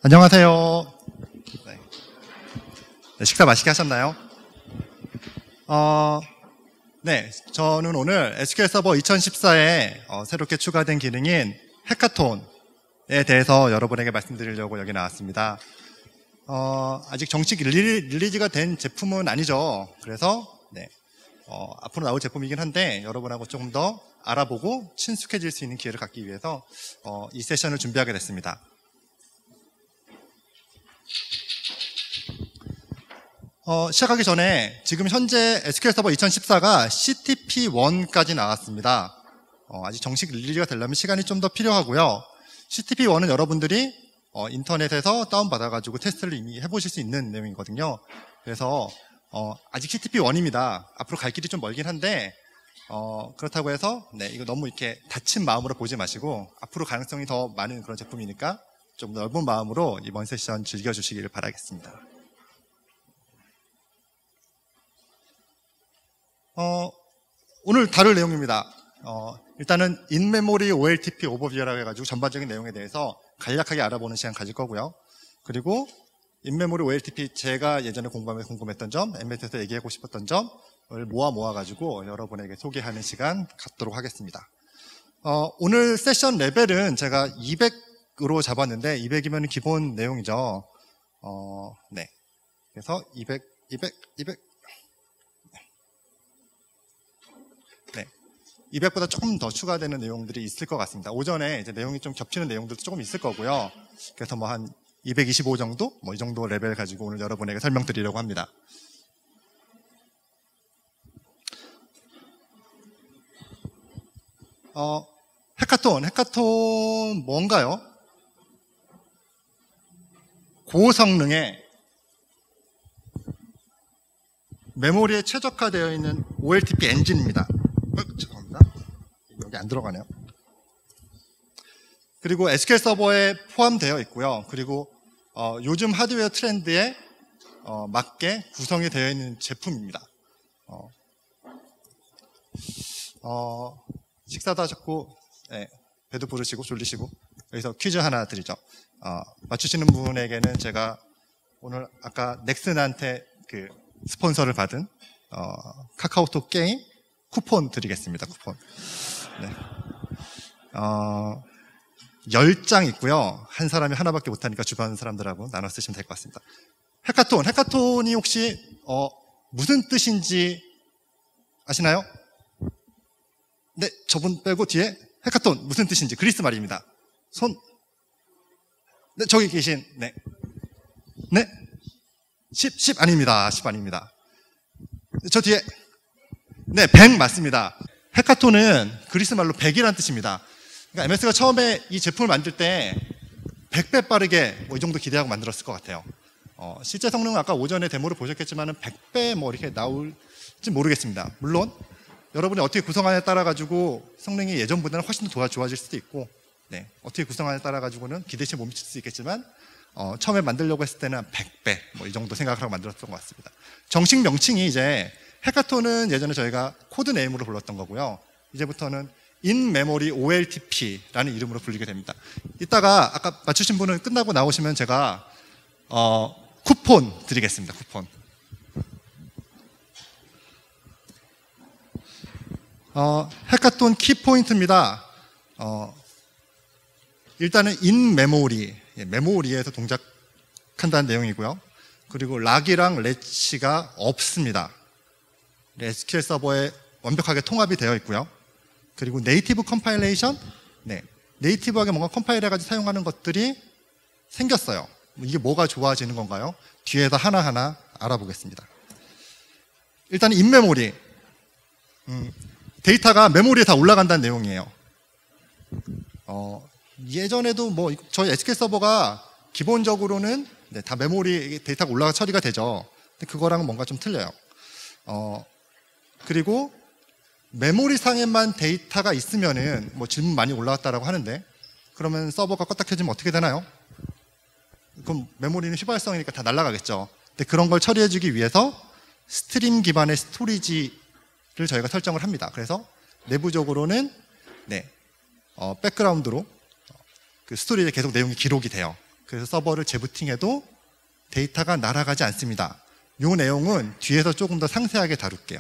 안녕하세요. 네, 식사 맛있게 하셨나요? 네, 저는 오늘 SQL 서버 2014에 새롭게 추가된 기능인 해카톤에 대해서 여러분에게 말씀드리려고 여기 나왔습니다. 아직 정식 릴리즈가 된 제품은 아니죠. 그래서 네, 앞으로 나올 제품이긴 한데 여러분하고 조금 더 알아보고 친숙해질 수 있는 기회를 갖기 위해서 이 세션을 준비하게 됐습니다. 시작하기 전에 지금 현재 SQL 서버 2014가 CTP1까지 나왔습니다. 아직 정식 릴리즈가 되려면 시간이 좀 더 필요하고요. CTP1은 여러분들이 인터넷에서 다운받아가지고 테스트를 이미 해보실 수 있는 내용이거든요. 그래서 아직 CTP1입니다. 앞으로 갈 길이 좀 멀긴 한데 그렇다고 해서 네, 이거 너무 이렇게 다친 마음으로 보지 마시고 앞으로 가능성이 더 많은 그런 제품이니까 좀 넓은 마음으로 이번 세션 즐겨주시기를 바라겠습니다. 오늘 다룰 내용입니다. 일단은 인메모리 OLTP 오버뷰라고 해가지고 전반적인 내용에 대해서 간략하게 알아보는 시간 가질 거고요. 그리고 인메모리 OLTP 제가 예전에 공부하면서 궁금했던 점, MS에서 얘기하고 싶었던 점을 모아가지고 여러분에게 소개하는 시간 갖도록 하겠습니다. 오늘 세션 레벨은 제가 200으로 잡았는데 200이면 기본 내용이죠. 네. 그래서 200. 네. 200보다 조금 더 추가되는 내용들이 있을 것 같습니다. 오전에 이제 내용이 좀 겹치는 내용들도 조금 있을 거고요. 그래서 뭐 한 225 정도? 뭐 이 정도 레벨 가지고 오늘 여러분에게 설명드리려고 합니다. 해카톤 뭔가요? 고성능의 메모리에 최적화되어 있는 OLTP 엔진입니다. 죄송합니다. 여기 안 들어가네요. 그리고 SQL 서버에 포함되어 있고요. 그리고 요즘 하드웨어 트렌드에 맞게 구성이 되어 있는 제품입니다. 식사도 하셨고 네, 배도 부르시고 졸리시고 여기서 퀴즈 하나 드리죠. 맞추시는 분에게는 제가 오늘 아까 넥슨한테 그 스폰서를 받은 카카오톡 게임 쿠폰 드리겠습니다. 쿠폰. 네. 10장 있고요. 한 사람이 하나밖에 못하니까 주변 사람들하고 나눠 쓰시면 될 것 같습니다. 해카톤이 혹시 무슨 뜻인지 아시나요? 네, 저분 빼고 뒤에 해카톤 무슨 뜻인지 그리스 말입니다. 네, 저기 계신 네. 10 아닙니다. 10 아닙니다. 저 뒤에 네, 100 맞습니다. 해카톤은 그리스 말로 100이라는 뜻입니다. 그러니까 MS가 처음에 이 제품을 만들 때 100배 빠르게 뭐 이 정도 기대하고 만들었을 것 같아요. 실제 성능은 아까 오전에 데모를 보셨겠지만 100배 뭐 이렇게 나올지 모르겠습니다. 물론 여러분이 어떻게 구성하냐에 따라 가지고 성능이 예전보다는 훨씬 더 좋아질 수도 있고, 네, 어떻게 구성하냐에 따라 가지고는 기대치에 못 미칠 수 있겠지만 처음에 만들려고 했을 때는 100배 뭐 이 정도 생각을 하고 만들었던 것 같습니다. 정식 명칭이 이제 해카톤은 예전에 저희가 코드 네임으로 불렀던 거고요. 이제부터는 인메모리 OLTP라는 이름으로 불리게 됩니다. 이따가 아까 맞추신 분은 끝나고 나오시면 제가 쿠폰 드리겠습니다. 쿠폰. 해카톤 키포인트입니다. 일단은 인메모리, 메모리에서 동작한다는 내용이고요. 그리고 락이랑 렛치가 없습니다. SQL 서버에 완벽하게 통합이 되어 있고요. 그리고 네이티브 컴파일레이션, 네, 네이티브하게 뭔가 컴파일 해가지고 사용하는 것들이 생겼어요. 이게 뭐가 좋아지는 건가요? 뒤에다 하나하나 알아보겠습니다. 일단 인메모리, 데이터가 메모리에 다 올라간다는 내용이에요. 예전에도 뭐 저희 SQL 서버가 기본적으로는 네, 다 메모리 데이터가 올라가 처리가 되죠. 근데 그거랑은 뭔가 좀 틀려요. 그리고 메모리 상에만 데이터가 있으면은 뭐 질문 많이 올라왔다라고 하는데 그러면 서버가 껐다 켜지면 어떻게 되나요? 그럼 메모리는 휘발성이니까 다 날아가겠죠. 근데 그런 걸 처리해주기 위해서 스트림 기반의 스토리지를 저희가 설정을 합니다. 그래서 내부적으로는 네, 백그라운드로 그 스토리에 계속 내용이 기록이 돼요. 그래서 서버를 재부팅해도 데이터가 날아가지 않습니다. 이 내용은 뒤에서 조금 더 상세하게 다룰게요.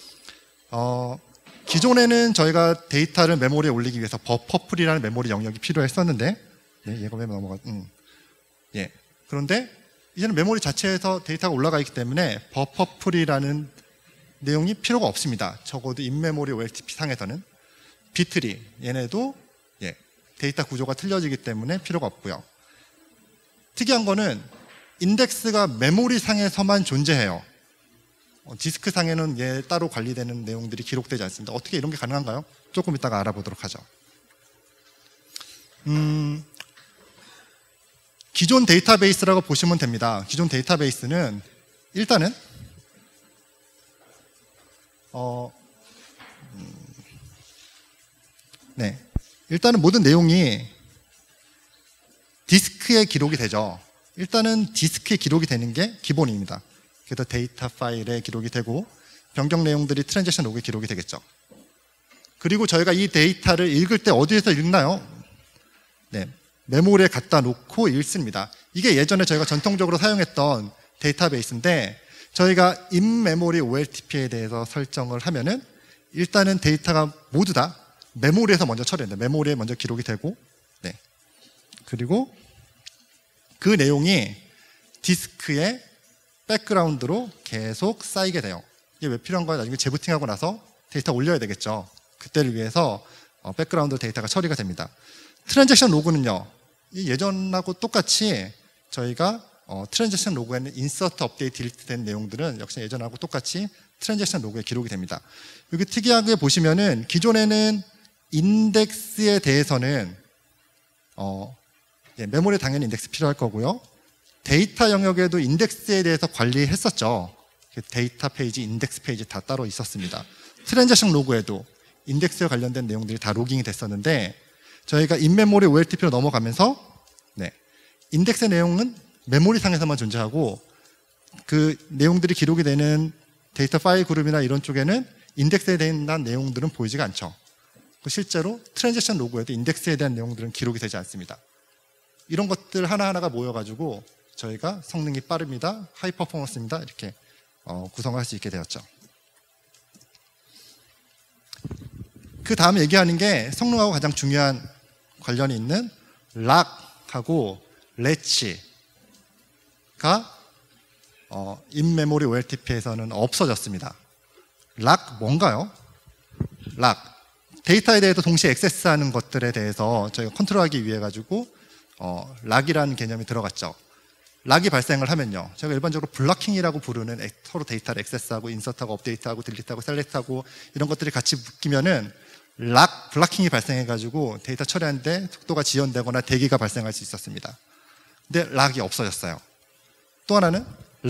기존에는 저희가 데이터를 메모리에 올리기 위해서 버퍼풀이라는 메모리 영역이 필요했었는데, 네, 얘가 왜 예. 그런데 이제는 메모리 자체에서 데이터가 올라가 있기 때문에 버퍼풀이라는 내용이 필요가 없습니다. 적어도 인메모리 OLTP 상에서는. 비트리, 얘네도 예, 데이터 구조가 틀려지기 때문에 필요가 없고요. 특이한 거는 인덱스가 메모리 상에서만 존재해요. 디스크 상에는 얘 따로 관리되는 내용들이 기록되지 않습니다. 어떻게 이런 게 가능한가요? 조금 이따가 알아보도록 하죠. 기존 데이터베이스라고 보시면 됩니다. 기존 데이터베이스는 일단은 일단은 모든 내용이 디스크에 기록이 되죠. 일단은 디스크에 기록이 되는 게 기본입니다. 그래서 데이터 파일에 기록이 되고 변경 내용들이 트랜잭션 로그에 기록이 되겠죠. 그리고 저희가 이 데이터를 읽을 때 어디에서 읽나요? 네, 메모리에 갖다 놓고 읽습니다. 이게 예전에 저희가 전통적으로 사용했던 데이터베이스인데 저희가 인메모리 OLTP에 대해서 설정을 하면은 일단은 데이터가 모두 다 메모리에서 먼저 처리된다. 메모리에 먼저 기록이 되고, 네. 그리고 그 내용이 디스크에 백그라운드로 계속 쌓이게 돼요. 이게 왜 필요한 거예요? 나중에 재부팅하고 나서 데이터 올려야 되겠죠. 그때를 위해서 백그라운드 데이터가 처리가 됩니다. 트랜잭션 로그는요, 예전하고 똑같이 저희가 트랜잭션 로그에는 인서트, 업데이트, 딜리트 된 내용들은 역시 예전하고 똑같이 트랜잭션 로그에 기록이 됩니다. 여기 특이하게 보시면은 기존에는 인덱스에 대해서는 메모리에 당연히 인덱스 필요할 거고요. 데이터 영역에도 인덱스에 대해서 관리했었죠. 데이터 페이지, 인덱스 페이지 다 따로 있었습니다. 트랜잭션 로그에도 인덱스에 관련된 내용들이 다 로깅이 됐었는데 저희가 인메모리 OLTP로 넘어가면서 인덱스의 내용은 메모리 상에서만 존재하고 그 내용들이 기록이 되는 데이터 파일 그룹이나 이런 쪽에는 인덱스에 대한 내용들은 보이지가 않죠. 실제로 트랜잭션 로그에도 인덱스에 대한 내용들은 기록이 되지 않습니다. 이런 것들 하나하나가 모여가지고 저희가 성능이 빠릅니다, 하이 퍼포먼스입니다 이렇게 구성할 수 있게 되었죠. 그 다음 얘기하는 게 성능하고 가장 중요한 관련이 있는 락하고 레치가 인메모리 OLTP에서는 없어졌습니다. 락 뭔가요? 락 데이터에 대해서 동시에 액세스하는 것들에 대해서 저희가 컨트롤하기 위해 가지고 락이라는 개념이 들어갔죠. 락이 발생을 하면요, 저희가 일반적으로 블러킹이라고 부르는 서로 데이터를 액세스하고 인서트하고 업데이트하고 딜리트하고 셀렉트하고 이런 것들이 같이 묶이면은 블러킹이 발생해 가지고 데이터 처리하는데 속도가 지연되거나 대기가 발생할 수 있었습니다. 근데 락이 없어졌어요. 또 하나는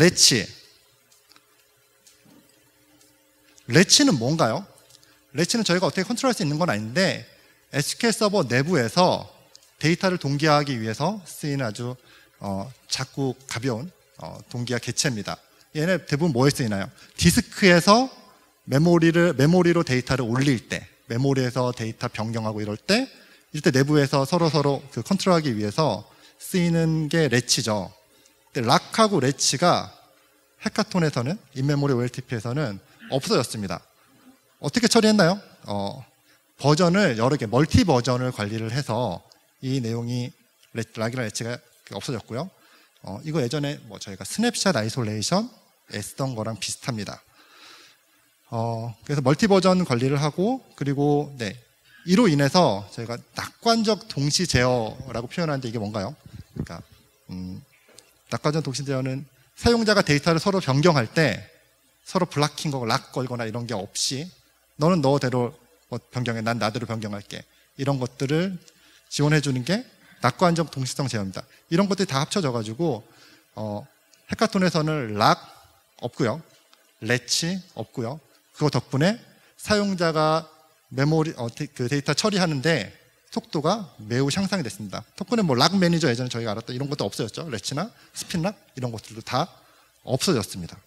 레치는 뭔가요? 레치는 저희가 어떻게 컨트롤할 수 있는 건 아닌데 SQL 서버 내부에서 데이터를 동기화하기 위해서 쓰이는 아주 작고 가벼운 동기화 개체입니다. 얘네 대부분 뭐에 쓰이나요? 디스크에서 메모리로 데이터를 올릴 때, 메모리에서 데이터 변경하고 이럴 때 내부에서 서로 그 컨트롤하기 위해서 쓰이는 게 레치죠. 근데 락하고 레치가 해카톤에서는, 인메모리 OLTP에서는 없어졌습니다. 어떻게 처리했나요? 버전을 여러 개, 멀티 버전을 관리를 해서 이 내용이 락이랑 레치가 없어졌고요. 이거 예전에 저희가 스냅샷 아이솔레이션 쓰던 거랑 비슷합니다. 그래서 멀티 버전 관리를 하고, 그리고 이로 인해서 저희가 낙관적 동시 제어라고 표현하는데 이게 뭔가요? 그러니까 낙관적 동시 제어는 사용자가 데이터를 서로 변경할 때 서로 블락킹 거고 락 걸거나 이런 게 없이 너는 너대로 변경해, 난 나대로 변경할게, 이런 것들을 지원해 주는 게 낙관적 동시성 제어입니다. 이런 것들이 다 합쳐져 가지고 해카톤에서는 락 없고요, 레치 없고요. 그거 덕분에 사용자가 메모리 그 데이터 처리하는데 속도가 매우 향상이 됐습니다. 덕분에 락 매니저 예전에 저희가 알았던 이런 것도 없어졌죠. 레치나 스핀락 이런 것들도 다 없어졌습니다.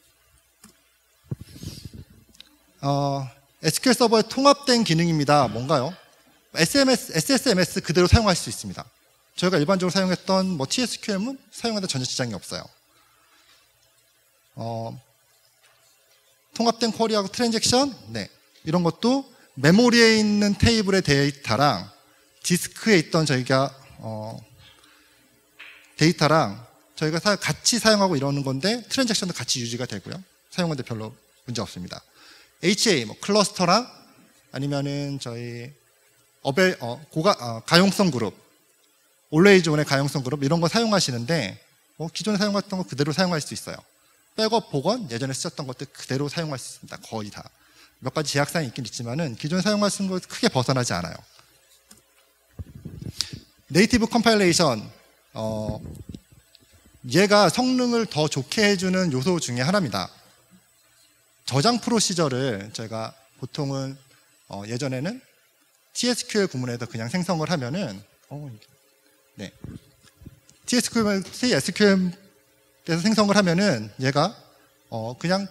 SQL 서버에 통합된 기능입니다. 뭔가요? SSMS 그대로 사용할 수 있습니다. 저희가 일반적으로 사용했던 뭐 TSQM은 사용하는데 전혀 지장이 없어요. 통합된 쿼리하고 트랜잭션, 네, 이런 것도 메모리에 있는 테이블의 데이터랑 디스크에 있던 저희가 데이터랑 저희가 같이 사용하고 이러는 건데 트랜잭션도 같이 유지가 되고요. 사용하는데 별로 문제 없습니다. HA, 뭐 클러스터랑 아니면은 저희 가용성 그룹, 올웨이즈 온의 가용성 그룹 이런 거 사용하시는데 기존에 사용했던 거 그대로 사용할 수 있어요. 백업 복원 예전에 쓰셨던 것들 그대로 사용할 수 있습니다. 거의 다. 몇 가지 제약사항이 있긴 있지만은 기존에 사용하시는 거 크게 벗어나지 않아요. 네이티브 컴파일레이션, 얘가 성능을 더 좋게 해주는 요소 중에 하나입니다. 저장 프로시저를 저희가 보통은 예전에는 TSQL 구문에서 그냥 생성을 하면은 네, TSQL에서 생성을 하면은 얘가 그냥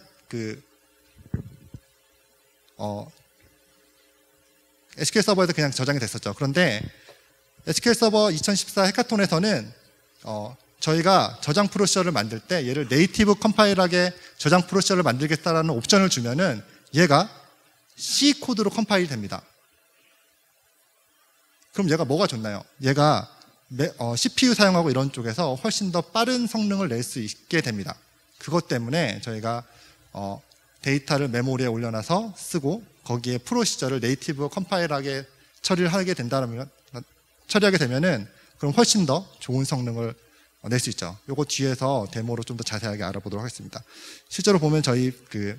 SQL 서버에서 그냥 저장이 됐었죠. 그런데 SQL 서버 2014 해카톤에서는 저희가 저장 프로시저를 만들 때 얘를 네이티브 컴파일하게 저장 프로시저를 만들겠다라는 옵션을 주면은 얘가 C 코드로 컴파일 됩니다. 그럼 얘가 뭐가 좋나요? 얘가 CPU 사용하고 이런 쪽에서 훨씬 더 빠른 성능을 낼 수 있게 됩니다. 그것 때문에 저희가 데이터를 메모리에 올려놔서 쓰고 거기에 프로시저를 네이티브 컴파일하게 처리하게 되면은 그럼 훨씬 더 좋은 성능을 낼 수 있죠. 요거 뒤에서 데모로 좀 더 자세하게 알아보도록 하겠습니다. 실제로 보면 저희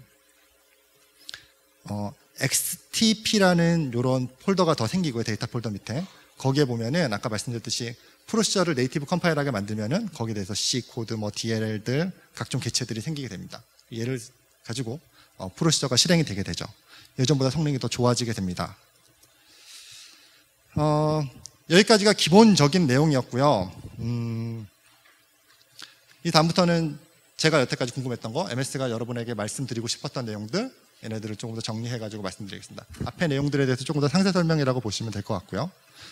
XTP라는 요런 폴더가 더 생기고요. 데이터 폴더 밑에. 거기에 보면은 아까 말씀드렸듯이 프로시저를 네이티브 컴파일하게 만들면은 거기에 대해서 C 코드, 뭐 DLL들 각종 개체들이 생기게 됩니다. 얘를 가지고 프로시저가 실행이 되게 되죠. 예전보다 성능이 더 좋아지게 됩니다. 여기까지가 기본적인 내용이었고요. 이 다음부터는 제가 여태까지 궁금했던 거, MS가 여러분에게 말씀드리고 싶었던 내용들, 얘네들을 조금 더 정리해가지고 말씀드리겠습니다. 앞에 내용들에 대해서 조금 더 상세 설명이라고 보시면 될 것 같고요.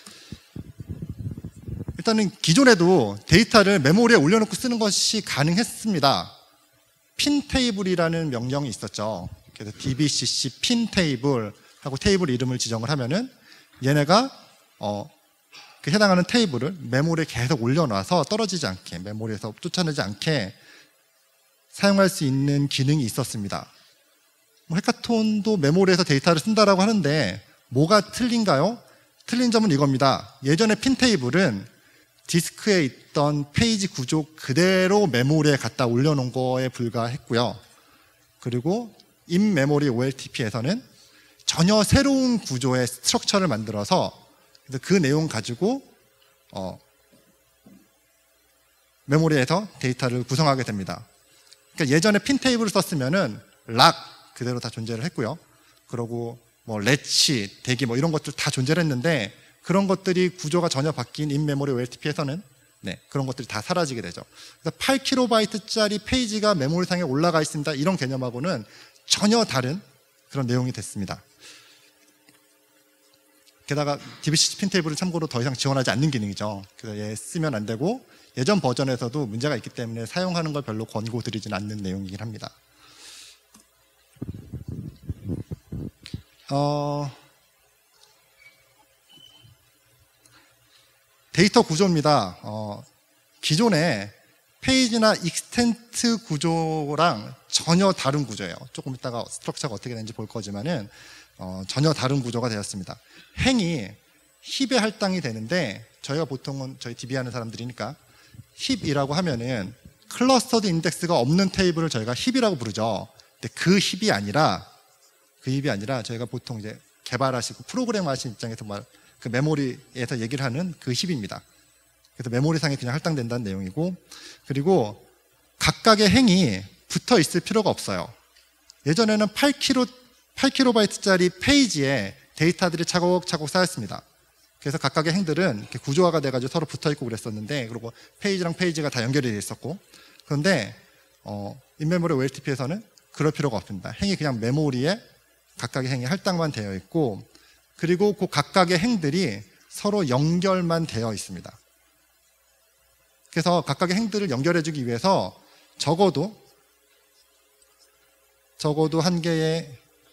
일단은 기존에도 데이터를 메모리에 올려놓고 쓰는 것이 가능했습니다. 핀 테이블이라는 명령이 있었죠. 그래서 dbcc 핀 테이블 하고 테이블 이름을 지정을 하면은 얘네가 그 해당하는 테이블을 메모리에 계속 올려놔서 떨어지지 않게, 메모리에서 쫓아내지 않게 사용할 수 있는 기능이 있었습니다. 해카톤도 메모리에서 데이터를 쓴다라고 하는데 뭐가 틀린가요? 틀린 점은 이겁니다. 예전에 핀 테이블은 디스크에 있던 페이지 구조 그대로 메모리에 갖다 올려놓은 거에 불과했고요. 그리고 인메모리 OLTP에서는 전혀 새로운 구조의 스트럭처를 만들어서 그 내용 가지고 메모리에서 데이터를 구성하게 됩니다. 그러니까 예전에 핀 테이블을 썼으면은 락 그대로 다 존재를 했고요. 그리고 뭐 렛치, 대기 뭐 이런 것들 다 존재를 했는데 그런 것들이 구조가 전혀 바뀐 인메모리 OLTP에서는 그런 것들이 다 사라지게 되죠. 그래서 8KB짜리 페이지가 메모리상에 올라가 있습니다. 이런 개념하고는 전혀 다른 그런 내용이 됐습니다. 게다가 DBCC 핀 테이블은 참고로 더 이상 지원하지 않는 기능이죠. 그래서 얘 쓰면 안 되고 예전 버전에서도 문제가 있기 때문에 사용하는 걸 별로 권고드리진 않는 내용이긴 합니다. 데이터 구조입니다. 기존의 페이지나 익스텐트 구조랑 전혀 다른 구조예요. 조금 이따가 스트럭처가 어떻게 되는지 볼 거지만은 전혀 다른 구조가 되었습니다. 행이 힙에 할당이 되는데 저희가 보통은 저희 DB 하는 사람들이니까 힙이라고 하면은 클러스터드 인덱스가 없는 테이블을 저희가 힙이라고 부르죠. 근데 그 힙이 아니라 저희가 보통 이제 개발하시고 프로그램 하시는 입장에서 그 메모리에서 얘기를 하는 그 힙입니다. 그래서 메모리상에 그냥 할당된다는 내용이고, 그리고 각각의 행이 붙어 있을 필요가 없어요. 예전에는 8KB짜리 페이지에 데이터들이 차곡차곡 쌓였습니다. 그래서 각각의 행들은 이렇게 구조화가 돼가지고 서로 붙어 있고 그랬었는데, 그리고 페이지랑 페이지가 다 연결이 돼 있었고, 그런데 인메모리 OLTP에서는 그럴 필요가 없습니다. 행이 그냥 메모리에 각각의 행이 할당만 되어 있고, 그리고 그 각각의 행들이 서로 연결만 되어 있습니다. 그래서 각각의 행들을 연결해주기 위해서 적어도 한 개의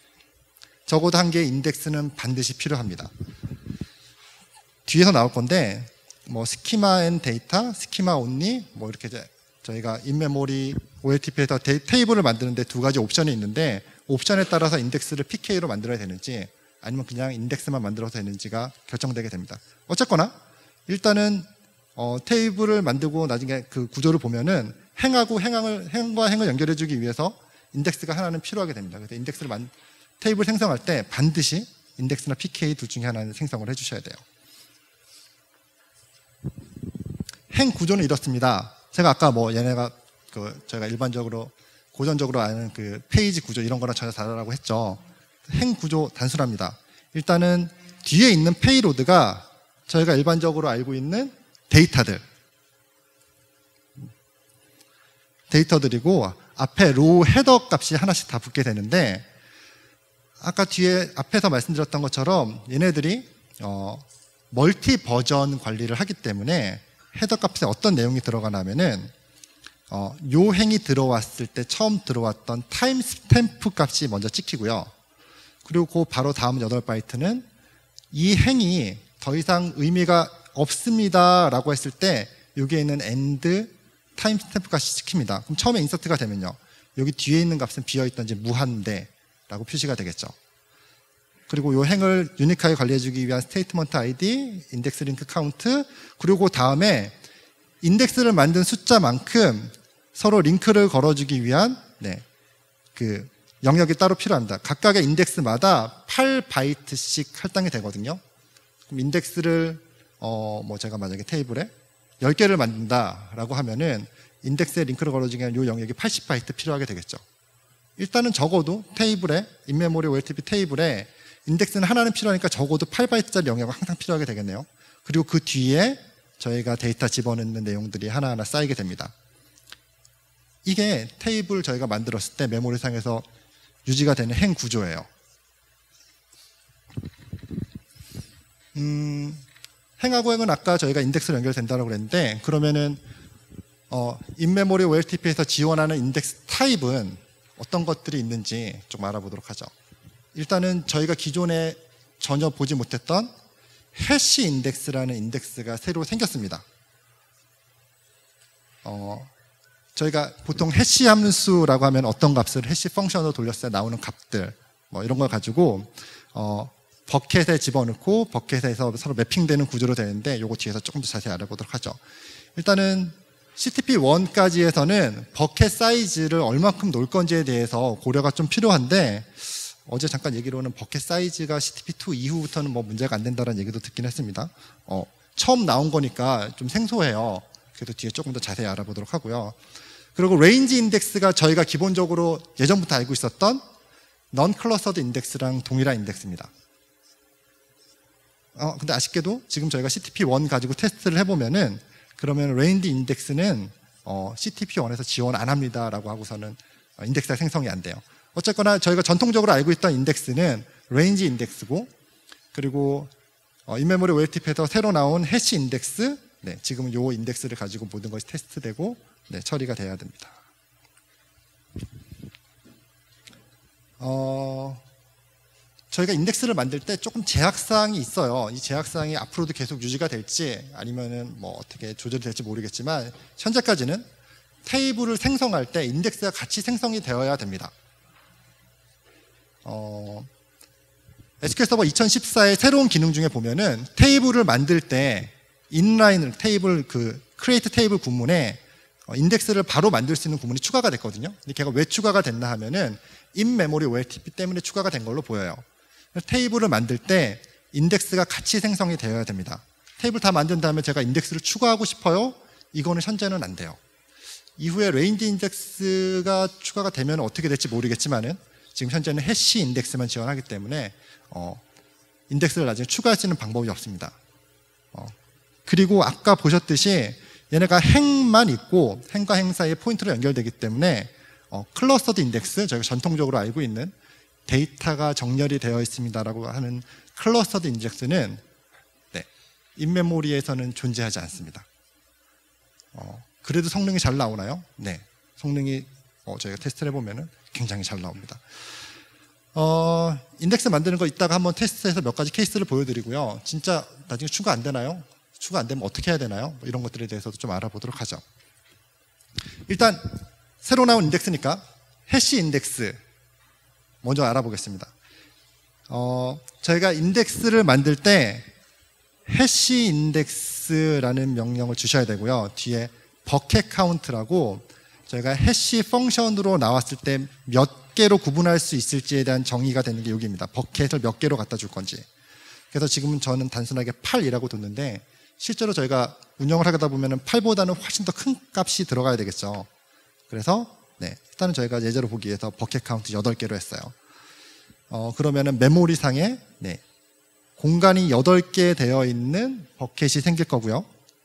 인덱스는 반드시 필요합니다. 뒤에서 나올 건데 뭐 스키마 앤 데이터, 스키마 온리 뭐 이렇게 저희가 인메모리 OLTP에서 테이블을 만드는데 두 가지 옵션이 있는데 옵션에 따라서 인덱스를 PK로 만들어야 되는지 아니면 그냥 인덱스만 만들어서 되는지가 결정되게 됩니다. 어쨌거나 일단은 테이블을 만들고 나중에 그 구조를 보면은 행과 행을 연결해주기 위해서 인덱스가 하나는 필요하게 됩니다. 그래서 테이블 생성할 때 반드시 인덱스나 PK 둘 중에 하나는 생성을 해주셔야 돼요. 행 구조는 이렇습니다. 제가 아까 뭐 얘네가 저희가 일반적으로 고전적으로 아는 그 페이지 구조 이런 거랑 전혀 다르다고 했죠. 행 구조 단순합니다. 일단은 뒤에 있는 페이로드가 저희가 일반적으로 알고 있는 데이터들이고 앞에 로우 헤더 값이 하나씩 다 붙게 되는데 아까 앞에서 말씀드렸던 것처럼 얘네들이 멀티 버전 관리를 하기 때문에 헤더 값에 어떤 내용이 들어가냐면은 요 행이 들어왔을 때 처음 들어왔던 타임 스탬프 값이 먼저 찍히고요. 그리고 그 바로 다음 8바이트는 이 행이 더 이상 의미가 없습니다 라고 했을 때 여기에 있는 end 타임 스탬프 값이 찍힙니다. 그럼 처음에 인서트가 되면요. 여기 뒤에 있는 값은 비어있던지 무한대 라고 표시가 되겠죠. 그리고 이 행을 유니크하게 관리해주기 위한 스테이트먼트 ID, 인덱스 링크 카운트, 그리고 다음에 인덱스를 만든 숫자만큼 서로 링크를 걸어주기 위한 그 영역이 따로 필요합니다. 각각의 인덱스마다 8바이트씩 할당이 되거든요. 그럼 인덱스를 제가 만약에 테이블에 10개를 만든다라고 하면은 인덱스에 링크를 걸어주기 위한 이 영역이 80바이트 필요하게 되겠죠. 일단은 적어도 테이블에 인메모리 OLTP 테이블에 인덱스는 하나는 필요하니까 적어도 8바이트짜리 영역은 항상 필요하게 되겠네요. 그리고 그 뒤에 저희가 데이터 집어넣는 내용들이 하나하나 쌓이게 됩니다. 이게 테이블 저희가 만들었을 때 메모리상에서 유지가 되는 행 구조예요. 행하고 행은 아까 저희가 인덱스로 연결된다고 그랬는데 그러면은 인메모리 OLTP에서 지원하는 인덱스 타입은 어떤 것들이 있는지 좀 알아보도록 하죠. 일단은 저희가 기존에 전혀 보지 못했던 해시 인덱스라는 인덱스가 새로 생겼습니다. 저희가 보통 해시 함수라고 하면 어떤 값을 해시 펑션으로 돌렸을 때 나오는 값들 뭐 이런 걸 가지고 버켓에 집어넣고 버켓에서 서로 매핑되는 구조로 되는데 요거 뒤에서 조금 더 자세히 알아보도록 하죠. 일단은 CTP1까지에서는 버켓 사이즈를 얼마큼 놓을 건지에 대해서 고려가 좀 필요한데 어제 잠깐 얘기로는 버켓 사이즈가 CTP2 이후부터는 뭐 문제가 안 된다는 얘기도 듣긴 했습니다. 처음 나온 거니까 좀 생소해요. 그래도 뒤에 조금 더 자세히 알아보도록 하고요. 그리고 레인지 인덱스가 저희가 기본적으로 예전부터 알고 있었던 non clustered 인덱스랑 동일한 인덱스입니다. 근데 아쉽게도 지금 저희가 CTP1 가지고 테스트를 해보면은 그러면 레인지 인덱스는 CTP1에서 지원 안 합니다라고 하고서는 인덱스가 생성이 안 돼요. 어쨌거나 저희가 전통적으로 알고 있던 인덱스는 레인지 인덱스고 그리고 인메모리 OLTP에서 새로 나온 해시 인덱스 지금은 이 인덱스를 가지고 모든 것이 테스트되고 처리가 돼야 됩니다. 저희가 인덱스를 만들 때 조금 제약사항이 있어요. 이 제약사항이 앞으로도 계속 유지가 될지 아니면은 뭐 어떻게 조절이 될지 모르겠지만 현재까지는 테이블을 생성할 때 인덱스가 같이 생성이 되어야 됩니다. SQL 서버 2014의 새로운 기능 중에 보면은 테이블을 만들 때 인라인 테이블 create 테이블 구문에 인덱스를 바로 만들 수 있는 구문이 추가가 됐거든요. 근데 걔가 왜 추가가 됐나 하면은 인메모리 OLTP 때문에 추가가 된 걸로 보여요. 테이블을 만들 때 인덱스가 같이 생성이 되어야 됩니다. 테이블 다 만든 다음에 제가 인덱스를 추가하고 싶어요. 이거는 현재는 안 돼요. 이후에 레인지 인덱스가 추가가 되면 어떻게 될지 모르겠지만은 지금 현재는 해시 인덱스만 지원하기 때문에 인덱스를 나중에 추가할 수 있는 방법이 없습니다. 그리고 아까 보셨듯이 얘네가 행만 있고 행과 행 사이에 포인트로 연결되기 때문에 클러스터드 인덱스, 저희가 전통적으로 알고 있는 데이터가 정렬이 되어 있습니다라고 하는 클러스터드 인덱스는 인메모리에서는 존재하지 않습니다. 그래도 성능이 잘 나오나요? 네. 성능이 저희가 테스트를 해보면은 굉장히 잘 나옵니다. 인덱스 만드는 거 이따가 한번 테스트해서 몇 가지 케이스를 보여드리고요. 진짜 나중에 추가 안 되나요? 추가 안 되면 어떻게 해야 되나요? 뭐 이런 것들에 대해서도 좀 알아보도록 하죠. 일단 새로 나온 인덱스니까 해시 인덱스 먼저 알아보겠습니다. 저희가 인덱스를 만들 때 해시 인덱스라는 명령을 주셔야 되고요. 뒤에 버켓 카운트라고 저희가 해시 펑션으로 나왔을 때 몇 개로 구분할 수 있을지에 대한 정의가 되는 게 여기입니다. 버켓을 몇 개로 갖다 줄 건지. 그래서 지금은 저는 단순하게 8이라고 뒀는데 실제로 저희가 운영을 하다 보면 8보다는 훨씬 더 큰 값이 들어가야 되겠죠. 그래서 일단은 저희가 예제로 보기 위해서 버켓 카운트 8개로 했어요. 그러면은 메모리상에 공간이 8개 되어 있는 버켓이 생길 거고요.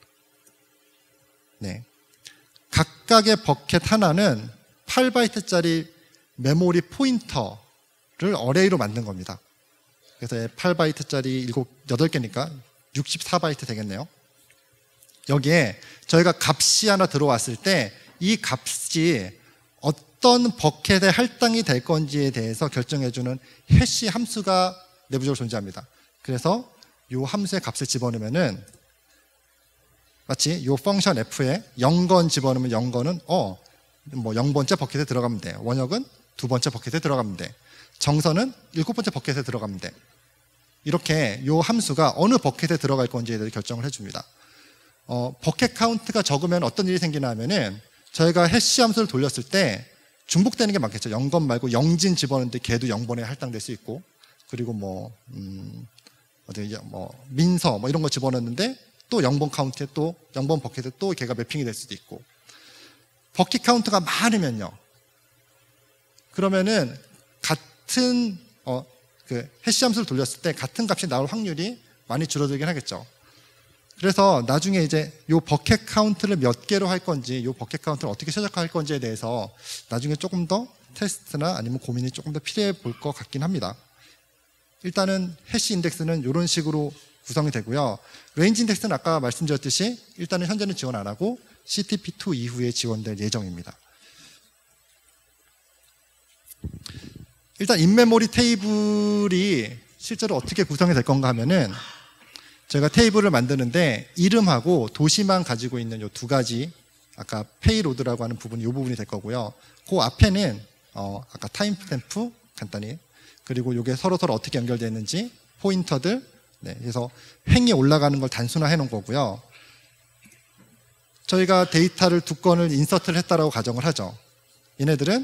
각각의 버켓 하나는 8바이트짜리 메모리 포인터를 어레이로 만든 겁니다. 그래서 8바이트짜리 8개니까 64바이트 되겠네요. 여기에 저희가 값이 하나 들어왔을 때 이 값이 어떤 버켓에 할당이 될 건지에 대해서 결정해주는 해시 함수가 내부적으로 존재합니다. 그래서 이 함수의 값을 집어넣으면은 마치 이 펑션 f에 0건 집어넣으면 0건은 0번째 버켓에 들어가면 돼. 원역은 2번째 버켓에 들어가면 돼. 정선은 7번째 버켓에 들어가면 돼. 이렇게 이 함수가 어느 버켓에 들어갈 건지에 대해서 결정을 해줍니다. 버켓 카운트가 적으면 어떤 일이 생기나 하면은 저희가 해시 함수를 돌렸을 때 중복되는 게 많겠죠. 0건 말고 0진 집어넣는데 걔도 0번에 할당될 수 있고, 그리고 민서 이런 거 집어넣는데 또 0번 카운트에 또 0번 버켓에 또 걔가 매핑이 될 수도 있고. 버킷 카운트가 많으면요. 그러면은 같은 해시 함수를 돌렸을 때 같은 값이 나올 확률이 많이 줄어들긴 하겠죠. 그래서 나중에 이제 요 버켓 카운트를 몇 개로 할 건지, 요 버켓 카운트를 어떻게 최적화할 건지에 대해서 나중에 조금 더 테스트나 아니면 고민이 조금 더 필요해 볼 것 같긴 합니다. 일단은 해시 인덱스는 이런 식으로 구성이 되고요. 레인지 인덱스는 아까 말씀드렸듯이 일단은 현재는 지원 안 하고 CTP2 이후에 지원될 예정입니다. 일단 인메모리 테이블이 실제로 어떻게 구성이 될 건가 하면은 저희가 테이블을 만드는데 이름하고 도시만 가지고 있는 이 두 가지, 아까 페이로드라고 하는 부분이 이 부분이 될 거고요. 그 앞에는 아까 타임스탬프 간단히, 그리고 이게 서로 어떻게 연결되어 있는지 포인터들, 그래서 행이 올라가는 걸 단순화해 놓은 거고요. 저희가 데이터를 2건을 인서트를 했다라고 가정을 하죠. 얘네들은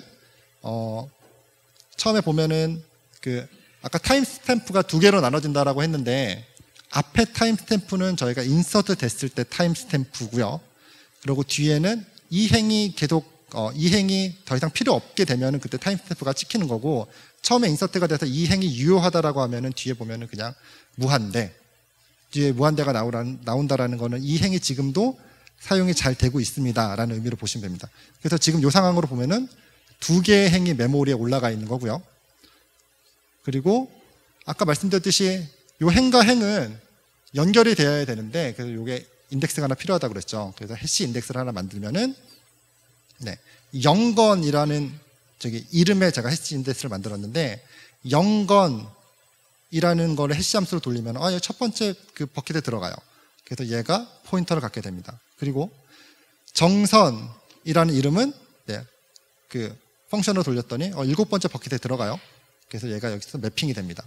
처음에 보면은 아까 타임스탬프가 2개로 나눠진다라고 했는데 앞에 타임스탬프는 저희가 인서트 됐을 때 타임스탬프고요. 그리고 뒤에는 이 행이 계속 이 행이 더 이상 필요 없게 되면은 그때 타임스탬프가 찍히는 거고, 처음에 인서트가 돼서 이 행이 유효하다라고 하면은 뒤에 보면은 그냥 무한대, 뒤에 무한대가 나온다라는 거는 이 행이 지금도 사용이 잘 되고 있습니다라는 의미로 보시면 됩니다. 그래서 지금 이 상황으로 보면은 2개의 행이 메모리에 올라가 있는 거고요. 그리고 아까 말씀드렸듯이 이 행과 행은 연결이 되어야 되는데, 그래서 이게 인덱스가 하나 필요하다고 그랬죠. 그래서 해시 인덱스를 하나 만들면은 0건이라는 이름에 제가 해시 인덱스를 만들었는데, 0건이라는 거를 해시 함수로 돌리면 첫 번째 그 버킷에 들어가요. 그래서 얘가 포인터를 갖게 됩니다. 그리고 정선이라는 이름은 그 펑션으로 돌렸더니 7번째 버킷에 들어가요. 그래서 얘가 여기서 매핑이 됩니다.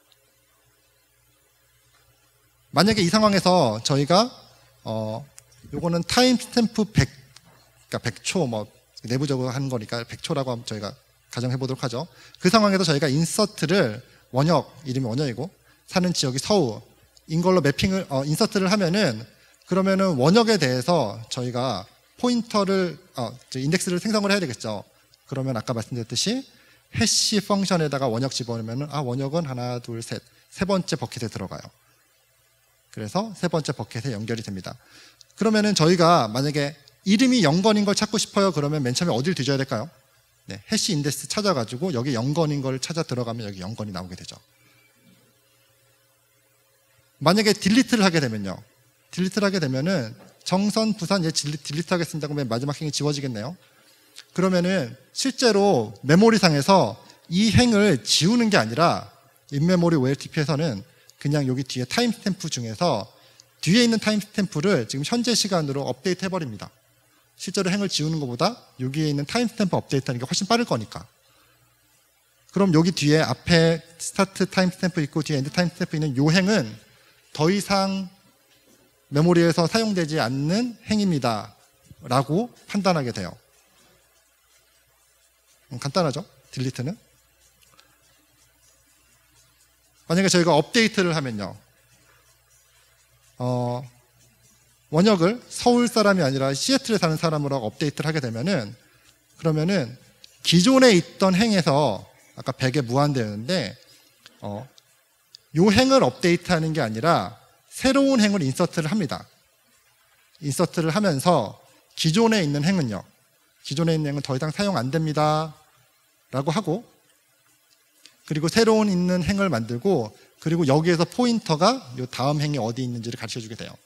만약에 이 상황에서 저희가 요거는 타임스탬프 100, 그러니까 100초 내부적으로 하는 거니까 100초라고 저희가 가정해 보도록 하죠. 그 상황에서 저희가 인서트를 원역, 이름이 원역이고 사는 지역이 서울인 걸로 매핑을 인서트를 하면은, 그러면은 원역에 대해서 저희가 포인터를 인덱스를 생성을 해야 되겠죠. 그러면 아까 말씀드렸듯이 해시 펑션에다가 원역 집어넣으면은 원역은 하나, 둘, 셋, 세 번째 버킷에 들어가요. 그래서 세 번째 버킷에 연결이 됩니다. 그러면은 저희가 만약에 이름이 0건인 걸 찾고 싶어요. 그러면 맨 처음에 어디를 뒤져야 될까요? 해시 인덱스 찾아가지고 여기 0건인 걸 찾아 들어가면 여기 0건이 나오게 되죠. 만약에 딜리트를 하게 되면요. 딜리트를 하게 되면은 정선, 부산 얘 딜리트 하겠습니다. 그러면 마지막 행이 지워지겠네요. 그러면은 실제로 메모리상에서 이 행을 지우는 게 아니라 인메모리 OLTP에서는 그냥 여기 뒤에 타임스탬프 중에서 뒤에 있는 타임스탬프를 지금 현재 시간으로 업데이트 해버립니다. 실제로 행을 지우는 것보다 여기에 있는 타임스탬프 업데이트하는 게 훨씬 빠를 거니까. 그럼 여기 뒤에 앞에 스타트 타임스탬프 있고 뒤에 엔드 타임스탬프 있는 요 행은 더 이상 메모리에서 사용되지 않는 행입니다 라고 판단하게 돼요. 간단하죠? 딜리트는. 만약에 저희가 업데이트를 하면요, 원역을 서울 사람이 아니라 시애틀에 사는 사람으로 업데이트를 하게 되면은, 그러면은 기존에 있던 행에서 아까 100에 무한대였는데 요 행을 업데이트하는 게 아니라 새로운 행을 인서트를 합니다. 인서트를 하면서 기존에 있는 행은요, 기존에 있는 행은 더 이상 사용 안 됩니다 라고 하고, 그리고 새로운 있는 행을 만들고, 그리고 여기에서 포인터가 요 다음 행이 어디 있는지를 가르쳐 주게 돼요.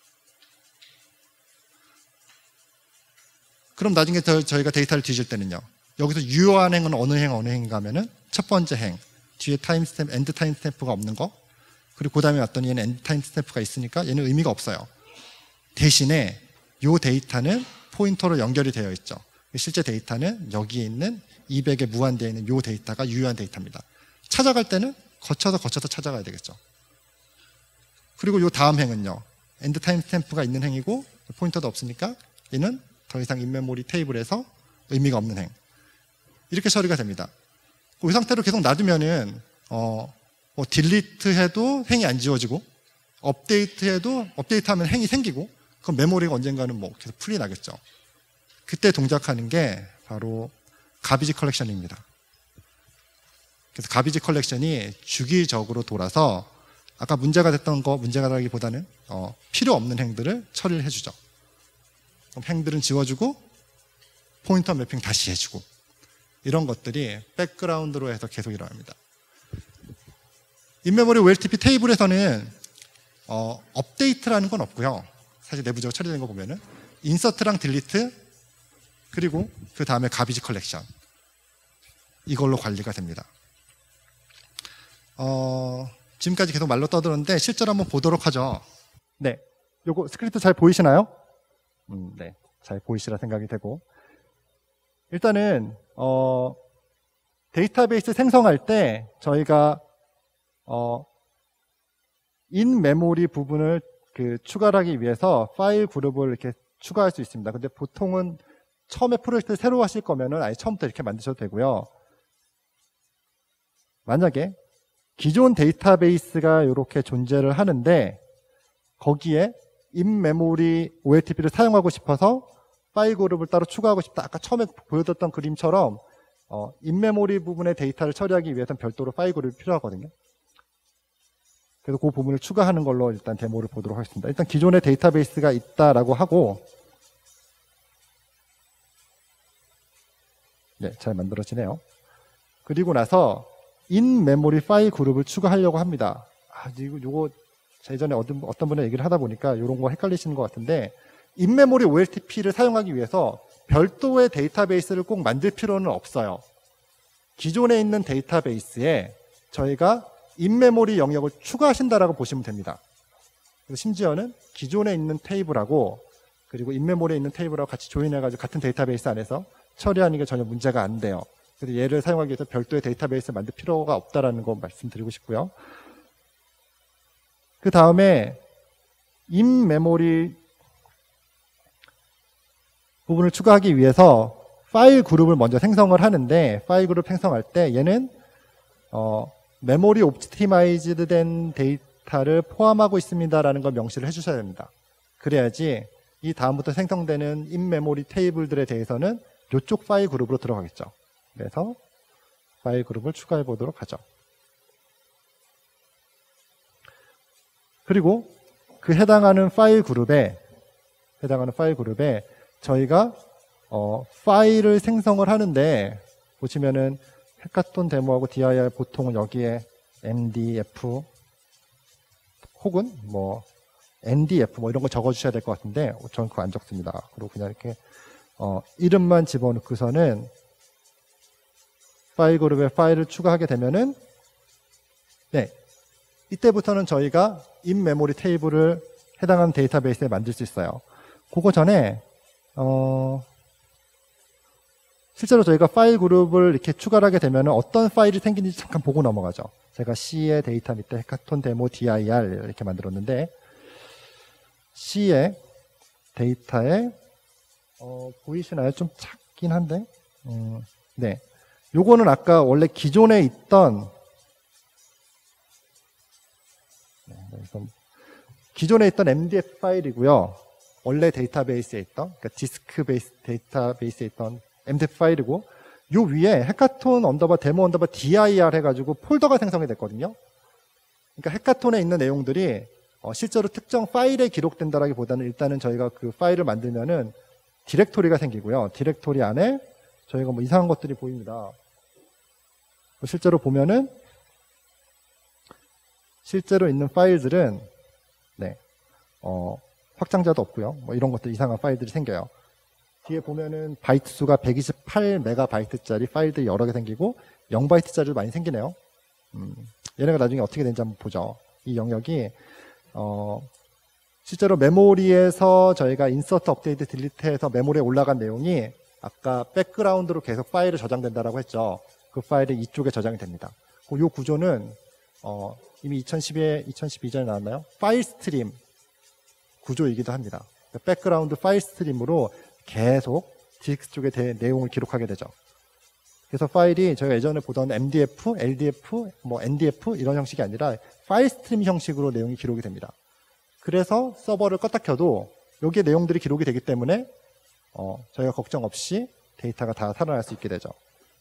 그럼 나중에 저희가 데이터를 뒤질 때는요, 여기서 유효한 행은 어느 행인가 하면은 첫 번째 행, 뒤에 타임스탬프, 엔드 타임스탬프가 없는 거, 그리고 그 다음에 왔더니 얘는 엔드 타임스탬프가 있으니까 얘는 의미가 없어요. 대신에 요 데이터는 포인터로 연결이 되어 있죠. 실제 데이터는 여기에 있는 200에 무한대에 있는 요 데이터가 유효한 데이터입니다. 찾아갈 때는 거쳐서 찾아가야 되겠죠. 그리고 요 다음 행은요, 엔드 타임스탬프가 있는 행이고 포인터도 없으니까 얘는 더 이상 인메모리 테이블에서 의미가 없는 행. 이렇게 처리가 됩니다. 이 상태로 계속 놔두면은 딜리트 해도 행이 안 지워지고, 업데이트하면 행이 생기고, 그럼 메모리가 언젠가는 계속 풀이 나겠죠. 그때 동작하는 게 바로 가비지 컬렉션입니다. 그래서 가비지 컬렉션이 주기적으로 돌아서 아까 문제가 됐던 거, 문제가라기보다는 필요 없는 행들을 처리를 해주죠. 그럼 행들은 지워주고 포인터 매핑 다시 해주고, 이런 것들이 백그라운드로 해서 계속 일어납니다. 인메모리 OLTP 테이블에서는 업데이트라는 건 없고요. 사실 내부적으로 처리된 거 보면은 인서트랑 딜리트, 그리고 그 다음에 가비지 컬렉션, 이걸로 관리가 됩니다. 지금까지 계속 말로 떠들었는데 실제로 한번 보도록 하죠. 네, 요거 스크립트 잘 보이시나요? 네, 잘 보이시라 생각이 되고, 일단은 데이터베이스 생성할 때 저희가 인 메모리 부분을 추가를 하기 위해서 파일 그룹을 이렇게 추가할 수 있습니다. 근데 보통은 처음에 프로젝트를 새로 하실 거면은 아예 처음부터 이렇게 만드셔도 되고요. 만약에 기존 데이터베이스가 이렇게 존재를 하는데 거기에 인 메모리 OLTP를 사용하고 싶어서 파일 그룹을 따로 추가하고 싶다. 아까 처음에 보여드렸던 그림처럼 인메모리 부분의 데이터를 처리하기 위해서는 별도로 파일 그룹이 필요하거든요. 그래서 그 부분을 추가하는 걸로 일단 데모를 보도록 하겠습니다. 일단 기존의 데이터베이스가 있다라고 하고, 네, 잘 만들어지네요. 그리고 나서 인메모리 파일 그룹을 추가하려고 합니다. 요거 예전에 어떤 분의 얘기를 하다 보니까 이런 거 헷갈리시는 것 같은데, 인메모리 OLTP를 사용하기 위해서 별도의 데이터베이스를 꼭 만들 필요는 없어요. 기존에 있는 데이터베이스에 저희가 인메모리 영역을 추가하신다라고 보시면 됩니다. 그래서 심지어는 기존에 있는 테이블하고 그리고 인메모리에 있는 테이블하고 같이 조인해가지고 같은 데이터베이스 안에서 처리하는 게 전혀 문제가 안 돼요. 그래서 얘를 사용하기 위해서 별도의 데이터베이스를 만들 필요가 없다라는 거 말씀드리고 싶고요. 그 다음에 인메모리 부분을 추가하기 위해서 파일 그룹을 먼저 생성을 하는데, 파일 그룹 생성할 때 얘는 메모리 옵티마이즈드 된 데이터를 포함하고 있습니다라는 걸 명시를 해주셔야 됩니다. 그래야지 이 다음부터 생성되는 인메모리 테이블들에 대해서는 이쪽 파일 그룹으로 들어가겠죠. 그래서 파일 그룹을 추가해 보도록 하죠. 그리고 그 해당하는 파일 그룹에 저희가 파일을 생성을 하는데, 보시면은 해카톤 데모하고 dir 보통은 여기에 mdf 혹은 NDF 뭐 이런 거 적어주셔야 될 것 같은데 저는 그거 안 적습니다. 그리고 그냥 이렇게 이름만 집어넣고서는 파일 그룹에 파일을 추가하게 되면은 네, 이때부터는 저희가 in 메모리 테이블을 해당하는 데이터베이스에 만들 수 있어요. 그거 전에 실제로 저희가 파일 그룹을 이렇게 추가를 하게 되면 어떤 파일이 생기는지 잠깐 보고 넘어가죠. 제가 C의 데이터 밑에 해카톤 데모 dir 이렇게 만들었는데 C의 데이터에 보이시나요? 좀 작긴 한데 네, 요거는 아까 원래 기존에 있던 MDF 파일이고요. 원래 데이터베이스에 있던, 그러니까 디스크 베이스 데이터베이스에 있던 MDF 파일이고, 요 위에 해카톤 언더바 데모 언더바 dir 해가지고 폴더가 생성이 됐거든요. 그러니까 해카톤에 있는 내용들이 실제로 특정 파일에 기록된다라기보다는 일단은 저희가 그 파일을 만들면은 디렉토리가 생기고요. 디렉토리 안에 저희가 뭐 이상한 것들이 보입니다. 실제로 보면은 실제로 있는 파일들은 네, 확장자도 없고요. 뭐 이런 것들 이상한 파일들이 생겨요. 뒤에 보면은 바이트 수가 128MB짜리 파일들이 여러 개 생기고 0바이트짜리도 많이 생기네요. 얘네가 나중에 어떻게 되는지 한번 보죠. 이 영역이 실제로 메모리에서 저희가 인서트, 업데이트, 딜리트해서 메모리에 올라간 내용이 아까 백그라운드로 계속 파일에 저장된다라고 했죠. 그 파일이 이쪽에 저장이 됩니다. 이 구조는 이미 2012 전에 나왔나요? 파일 스트림 구조이기도 합니다. 백그라운드 파일 스트림으로 계속 디스크 쪽에 내용을 기록하게 되죠. 그래서 파일이 저희가 예전에 보던 MDF, LDF, 뭐 NDF 이런 형식이 아니라 파일 스트림 형식으로 내용이 기록이 됩니다. 그래서 서버를 껐다 켜도 여기에 내용들이 기록이 되기 때문에 저희가 걱정 없이 데이터가 다 살아날 수 있게 되죠.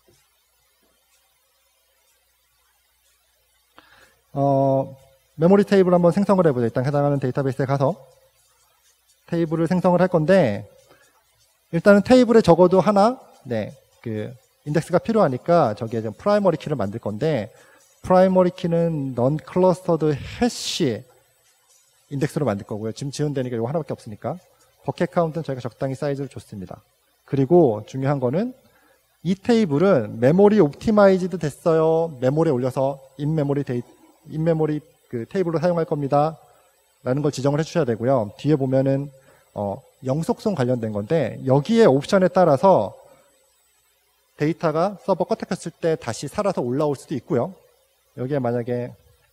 메모리 테이블 한번 생성을 해보죠. 일단 해당하는 데이터베이스에 가서 테이블을 생성을 할 건데 일단은 테이블에 적어도 하나 그 인덱스가 필요하니까 저기에 좀 프라이머리 키를 만들 건데 프라이머리 키는 non clustered hash 인덱스로 만들 거고요. 지금 지원되니까 이거 하나밖에 없으니까 버켓 카운트는 저희가 적당히 사이즈를 줬습니다. 그리고 중요한 거는 이 테이블은 메모리 옵티마이즈드 됐어요. 메모리에 올려서 인메모리 그 테이블로 사용할 겁니다. 라는 걸 지정을 해주셔야 되고요. 뒤에 보면은 영속성 관련된 건데 여기에 옵션에 따라서 데이터가 서버 껐다 켰을 때 다시 살아서 올라올 수도 있고요. 여기에 만약에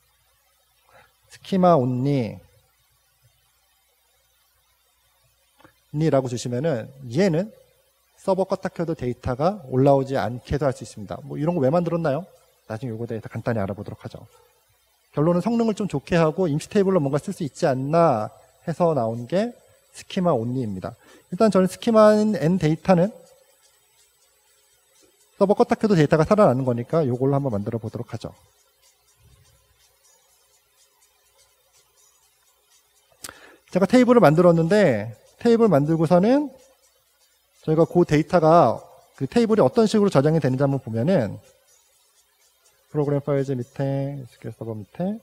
스키마 온리 라고 주시면은 얘는 서버 껐다 켜도 데이터가 올라오지 않게도 할 수 있습니다. 뭐 이런 거 왜 만들었나요? 나중에 요거에 대해서 간단히 알아보도록 하죠. 결론은 성능을 좀 좋게 하고 임시 테이블로 뭔가 쓸 수 있지 않나 해서 나온 게 스키마 온리입니다. 일단 저는 스키마 N 데이터는 서버 껐다 켜도 데이터가 살아나는 거니까 요걸로 한번 만들어 보도록 하죠. 제가 테이블을 만들었는데 테이블 만들고서는 저희가 그 데이터가 그 테이블이 어떤 식으로 저장이 되는지 한번 보면은 프로그램 파일즈 밑에 SQL 서버 밑에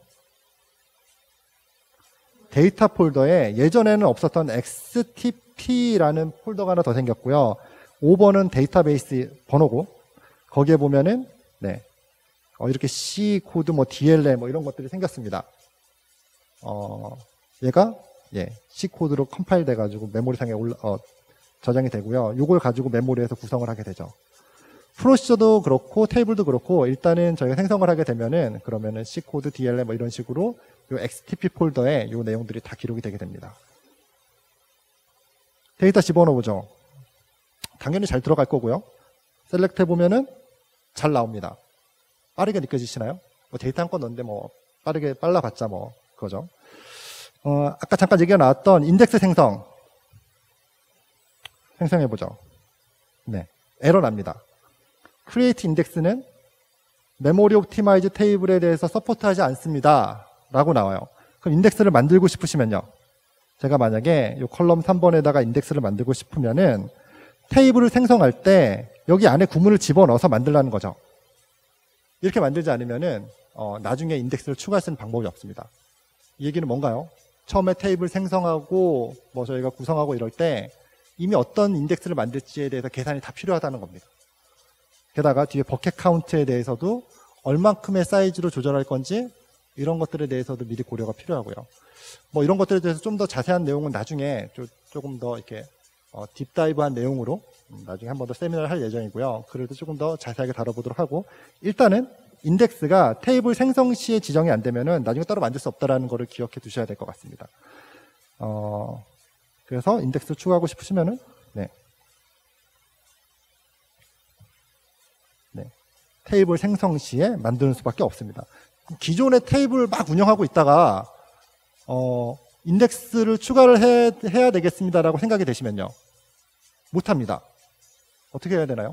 데이터 폴더에 예전에는 없었던 XTP라는 폴더가 하나 더 생겼고요. 5번은 데이터베이스 번호고 거기에 보면은 이렇게 C 코드 뭐 DLL 뭐 이런 것들이 생겼습니다. 얘가 C 코드로 컴파일 돼가지고 메모리상에 저장이 되고요. 이걸 가지고 메모리에서 구성을 하게 되죠. 프로시저도 그렇고 테이블도 그렇고 일단은 저희가 생성을 하게 되면은 그러면은 C 코드, DLL 뭐 이런 식으로 요 XTP 폴더에 요 내용들이 다 기록이 되게 됩니다. 데이터 집어넣어보죠. 당연히 잘 들어갈 거고요. 셀렉트 해보면은 잘 나옵니다. 빠르게 느껴지시나요? 뭐 데이터 한 건 넣는데 뭐 빨라봤자 뭐 그거죠. 아까 잠깐 얘기가 나왔던 인덱스 생성해보죠. 에러 납니다. create index는 메모리 옵티마이즈 테이블에 대해서 서포트하지 않습니다. 라고 나와요. 그럼 인덱스를 만들고 싶으시면요. 제가 만약에 이 컬럼 3번에다가 인덱스를 만들고 싶으면은 테이블을 생성할 때 여기 안에 구문을 집어넣어서 만들라는 거죠. 이렇게 만들지 않으면은 나중에 인덱스를 추가할 수 있는 방법이 없습니다. 이 얘기는 뭔가요? 처음에 테이블 생성하고 뭐 저희가 구성하고 이럴 때 이미 어떤 인덱스를 만들지에 대해서 계산이 다 필요하다는 겁니다. 게다가 뒤에 버켓 카운트에 대해서도 얼만큼의 사이즈로 조절할 건지 이런 것들에 대해서도 미리 고려가 필요하고요. 뭐 이런 것들에 대해서 좀 더 자세한 내용은 나중에 조금 더 이렇게 딥다이브한 내용으로 나중에 한 번 더 세미나를 할 예정이고요. 그래도 조금 더 자세하게 다뤄보도록 하고, 일단은 인덱스가 테이블 생성 시에 지정이 안 되면은 나중에 따로 만들 수 없다라는 거를 기억해 두셔야 될 것 같습니다. 그래서 인덱스 추가하고 싶으시면은 테이블 생성 시에 만드는 수밖에 없습니다. 기존의 테이블 막 운영하고 있다가 인덱스를 추가를 해야 되겠습니다라고 생각이 되시면요, 못합니다. 어떻게 해야 되나요?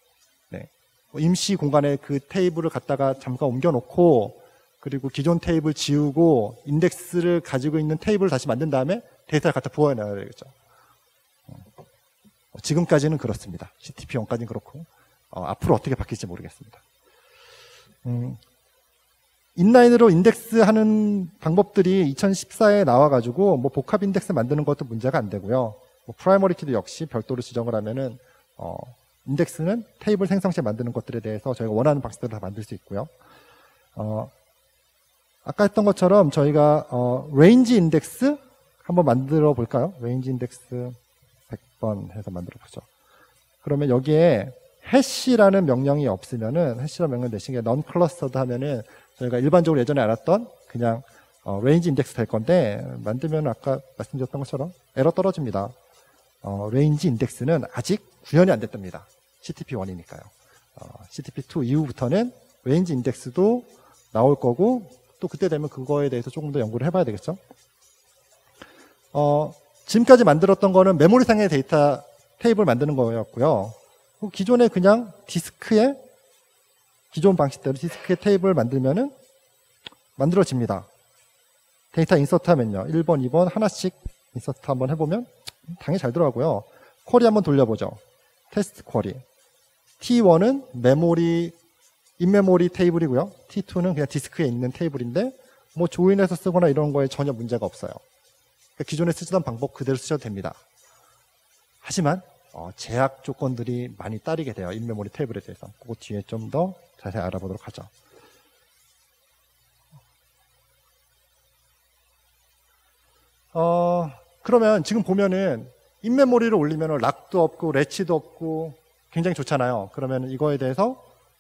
임시 공간에 그 테이블을 갖다가 잠깐 옮겨놓고, 그리고 기존 테이블 지우고 인덱스를 가지고 있는 테이블을 다시 만든 다음에 데이터를 갖다 부어내야 되겠죠. 지금까지는 그렇습니다. CTP1까지는 그렇고 앞으로 어떻게 바뀔지 모르겠습니다. 인라인으로 인덱스 하는 방법들이 2014에 나와가지고 뭐 복합 인덱스 만드는 것도 문제가 안 되고요. 뭐 프라이머리 키도 역시 별도로 지정을 하면은 인덱스는 테이블 생성 시에 만드는 것들에 대해서 저희가 원하는 방식대로 다 만들 수 있고요. 아까 했던 것처럼 저희가 레인지 인덱스 한번 만들어 볼까요? 레인지 인덱스 100번 해서 만들어 보죠. 그러면 여기에 해시라는 명령이 없으면은, 해시라는 명령 대신에 non clustered 하면은 저희가 일반적으로 예전에 알았던 그냥 레인지 인덱스 될 건데, 만들면 아까 말씀드렸던 것처럼 에러 떨어집니다. 레인지 인덱스는 아직 구현이 안 됐답니다. CTP1이니까요. CTP2 이후부터는 레인지 인덱스도 나올 거고, 또 그때 되면 그거에 대해서 조금 더 연구를 해봐야 되겠죠. 지금까지 만들었던 거는 메모리상의 데이터 테이블 만드는 거였고요. 기존에 그냥 디스크에, 기존 방식대로 디스크에 테이블 만들면은 만들어집니다. 데이터 인서트 하면요, 1번, 2번 하나씩 인서트 한번 해보면 당연히 잘 들어가고요. 쿼리 한번 돌려보죠. 테스트 쿼리. T1은 메모리, 인메모리 테이블이고요. T2는 그냥 디스크에 있는 테이블인데 뭐 조인해서 쓰거나 이런 거에 전혀 문제가 없어요. 그러니까 기존에 쓰시던 방법 그대로 쓰셔도 됩니다. 하지만 제약 조건들이 많이 따르게 돼요. 인메모리 테이블에 대해서. 그거 뒤에 좀 더 자세히 알아보도록 하죠. 그러면 지금 보면은 인메모리를 올리면 락도 없고 레치도 없고 굉장히 좋잖아요. 그러면 이거에 대해서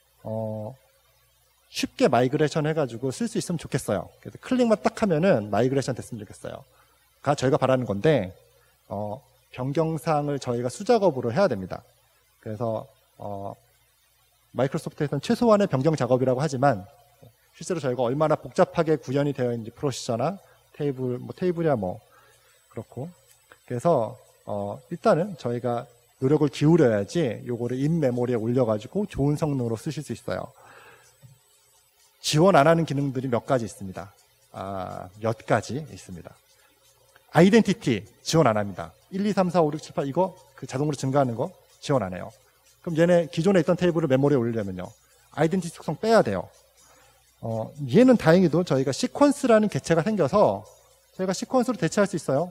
쉽게 마이그레이션 해가지고 쓸 수 있으면 좋겠어요. 그래서 클릭만 딱 하면은 마이그레이션 됐으면 좋겠어요. 가 저희가 바라는 건데 변경사항을 저희가 수작업으로 해야 됩니다. 그래서 마이크로소프트에서는 최소한의 변경 작업이라고 하지만 실제로 저희가 얼마나 복잡하게 구현이 되어 있는지 프로시저나 테이블, 뭐 테이블이야 뭐 그렇고, 그래서 일단은 저희가 노력을 기울여야지 요거를 인메모리에 올려가지고 좋은 성능으로 쓰실 수 있어요. 지원 안 하는 기능들이 몇 가지 있습니다. 몇 가지 있습니다. 아이덴티티 지원 안 합니다. 1, 2, 3, 4, 5, 6, 7, 8 이거 그 자동으로 증가하는 거 지원 안 해요. 그럼 얘네 기존에 있던 테이블을 메모리에 올리려면요, 아이덴티티 속성 빼야 돼요. 얘는 다행히도 저희가 시퀀스라는 개체가 생겨서 저희가 시퀀스로 대체할 수 있어요.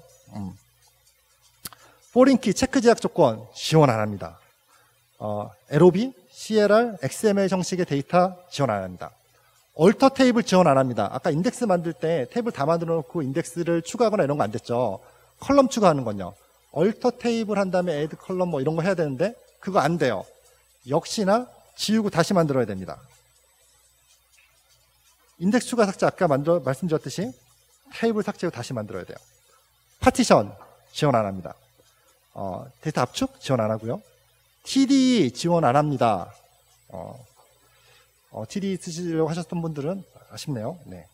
포린키 체크 제약 조건 지원 안 합니다. LOB, CLR, XML 형식의 데이터 지원 안 합니다. 얼터 테이블 지원 안 합니다. 아까 인덱스 만들 때 테이블 다 만들어 놓고 인덱스를 추가하거나 이런 거 안 됐죠. 컬럼 추가하는 건요, 얼터 테이블 한 다음에 애드 컬럼 뭐 이런 거 해야 되는데 그거 안 돼요. 역시나 지우고 다시 만들어야 됩니다. 인덱스 추가 삭제 아까 말씀드렸듯이 테이블 삭제로 다시 만들어야 돼요. 파티션 지원 안 합니다. 데이터 압축 지원 안 하고요. TD 지원 안 합니다. TD 쓰시려고 하셨던 분들은 아쉽네요. 네.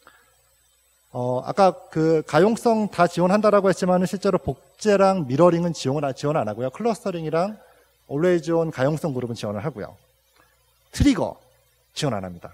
아까 그 가용성 다 지원한다라고 했지만 실제로 복제랑 미러링은 지원 안 하고요. 클러스터링이랑 always on 가용성 그룹은 지원을 하고요. 트리거 지원 안 합니다.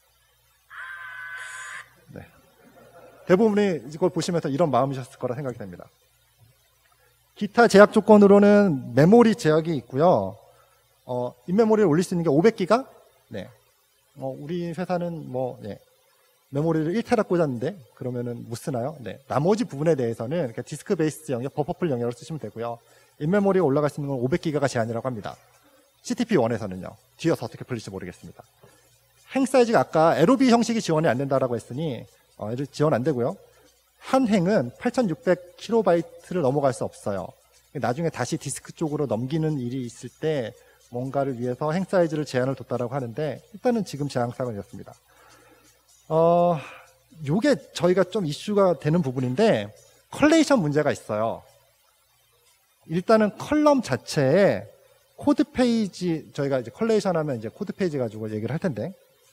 네. 대부분이 이걸 보시면서 이런 마음이셨을 거라 생각이 됩니다. 기타 제약 조건으로는 메모리 제약이 있고요. 인메모리를 올릴 수 있는 게 500기가? 네. 우리 회사는 뭐, 네. 메모리를 1테라 꽂았는데 그러면은 못 쓰나요? 네. 나머지 부분에 대해서는 디스크 베이스 영역, 버퍼풀 영역을 쓰시면 되고요. 인메모리가 올라갈 수 있는 건 500기가가 제한이라고 합니다. CTP1에서는요. 뒤에서 어떻게 풀릴지 모르겠습니다. 행 사이즈가 아까 LOB 형식이 지원이 안 된다라고 했으니 지원 안 되고요. 한 행은 8600kB를 넘어갈 수 없어요. 나중에 다시 디스크 쪽으로 넘기는 일이 있을 때 뭔가를 위해서 행 사이즈를 제한을 뒀다라고 하는데 일단은 지금 제한사항은 이렇습니다. 요게 저희가 좀 이슈가 되는 부분인데 컬레이션 문제가 있어요. 일단은 컬럼 자체에 코드 페이지, 저희가 이제 컬레이션 하면 이제 코드 페이지 가지고 얘기를 할 텐데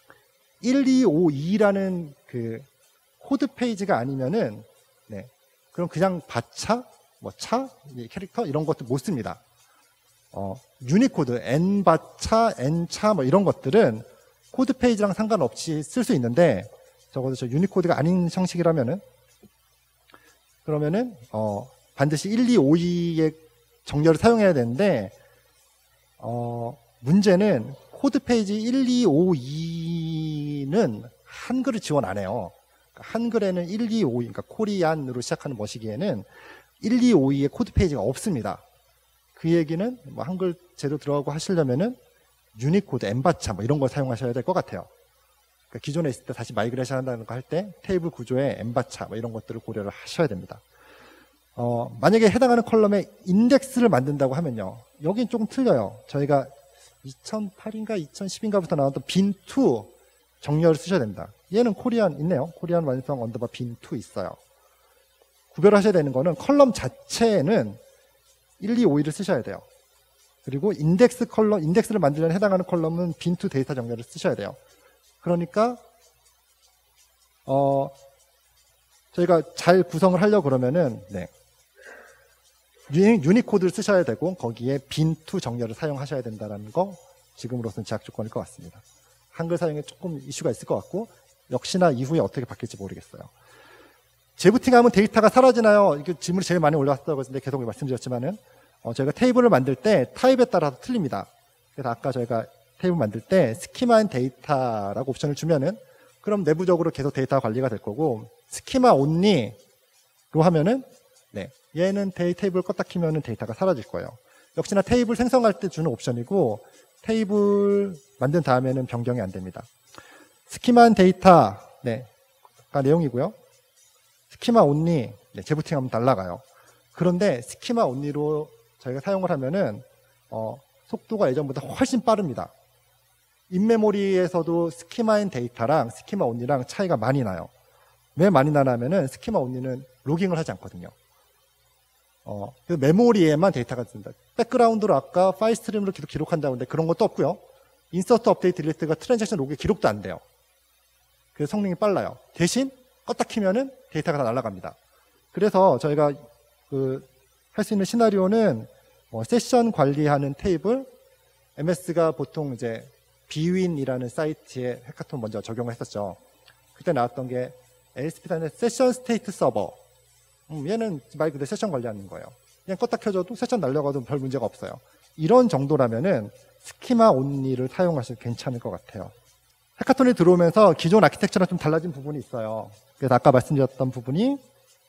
1252라는 그 코드 페이지가 아니면은 네. 그럼 그냥 바차, 뭐 차, 캐릭터 이런 것도 못 씁니다. 유니코드, n바차, n차 뭐 이런 것들은 코드 페이지랑 상관없이 쓸 수 있는데 적어도 저 유니코드가 아닌 형식이라면은 그러면은 반드시 1252의 정렬을 사용해야 되는데 문제는 코드 페이지 1252는 한글을 지원 안 해요. 한글에는 1252, 그러니까 코리안으로 시작하는 머시기에는 1252의 코드 페이지가 없습니다. 그 얘기는 뭐 한글 제도 들어가고 하시려면은 유니코드, 엠바차 뭐 이런 걸 사용하셔야 될 것 같아요. 그러니까 기존에 있을 때 다시 마이그레이션 한다는 거 할 때 테이블 구조에 엠바차 뭐 이런 것들을 고려를 하셔야 됩니다. 만약에 해당하는 컬럼에 인덱스를 만든다고 하면요. 여긴 조금 틀려요. 저희가 2008인가 2010인가부터 나왔던 빈2 정렬을 쓰셔야 됩니다. 얘는 코리안 있네요. 코리안 완성 언더바 빈2 있어요. 구별하셔야 되는 거는 컬럼 자체에는 1252를 쓰셔야 돼요. 그리고 인덱스를 만들려면 해당하는 컬럼은 빈2 데이터 정렬을 쓰셔야 돼요. 그러니까 저희가 잘 구성을 하려고 그러면은 네. 유니코드를 쓰셔야 되고 거기에 빈2 정렬을 사용하셔야 된다는 거 지금으로서는 제약 조건일 것 같습니다. 한글 사용에 조금 이슈가 있을 것 같고 역시나 이후에 어떻게 바뀔지 모르겠어요. 재부팅하면 데이터가 사라지나요? 이게 질문이 제일 많이 올라왔다고 했는데 계속 말씀드렸지만은 저희가 테이블을 만들 때 타입에 따라서 틀립니다. 그래서 아까 저희가 테이블 만들 때 스키마 앤 데이터라고 옵션을 주면은 그럼 내부적으로 계속 데이터 관리가 될 거고 스키마 온리로 하면은 네, 얘는 테이블 껐다 키면은 데이터가 사라질 거예요. 역시나 테이블 생성할 때 주는 옵션이고 테이블 만든 다음에는 변경이 안 됩니다. 스키마 앤 데이터 네, 가 내용이고요. 스키마 온리 네, 재부팅하면 날라가요. 그런데 스키마 온리로 저희가 사용을 하면은 속도가 예전보다 훨씬 빠릅니다. 인메모리에서도 스키마 앤 데이터랑 스키마 온리랑 차이가 많이 나요. 왜 많이 나냐면은 스키마 온리는 로깅을 하지 않거든요. 메모리에만 데이터가 뜬다. 백그라운드로 아까 파일 스트림으로 계속 기록한다고 하는데 그런 것도 없고요. 인서트, 업데이트, 딜리트가 트랜잭션 로그에 기록도 안 돼요. 그래서 성능이 빨라요. 대신 껐다 키면은 데이터가 다 날아갑니다. 그래서 저희가 할 수 있는 시나리오는 세션 관리하는 테이블, MS가 보통 이제 비윈이라는 사이트에 해카톤 먼저 적용을 했었죠. 그때 나왔던 게 ASP.NET 세션 스테이트 서버. 얘는 말 그대로 세션 관리하는 거예요. 그냥 껐다 켜줘도 세션 날려가도 별 문제가 없어요. 이런 정도라면은 스키마 온리를 사용하셔도 괜찮을 것 같아요. 해카톤이 들어오면서 기존 아키텍처랑 좀 달라진 부분이 있어요. 그래서 아까 말씀드렸던 부분이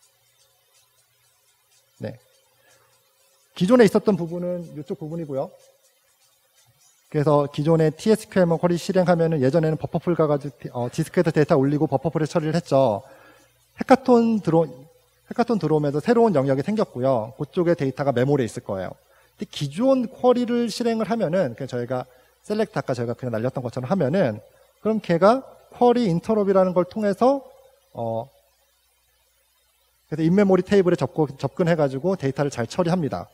네. 기존에 있었던 부분은 이쪽 부분이고요. 그래서 기존에 TSQL 쿼리 실행하면은 예전에는 버퍼풀 가가지고 디스크에서 데이터 올리고 버퍼풀에 처리를 했죠. 해카톤 들어오면서 새로운 영역이 생겼고요. 그쪽에 데이터가 메모리에 있을 거예요. 근데 기존 쿼리를 실행을 하면은 그냥 저희가 셀렉트 아까 저희가 그냥 날렸던 것처럼 하면은 그럼 걔가 쿼리 인터럽이라는 걸 통해서 그래서 인메모리 테이블에 접근해가지고 데이터를 잘 처리합니다.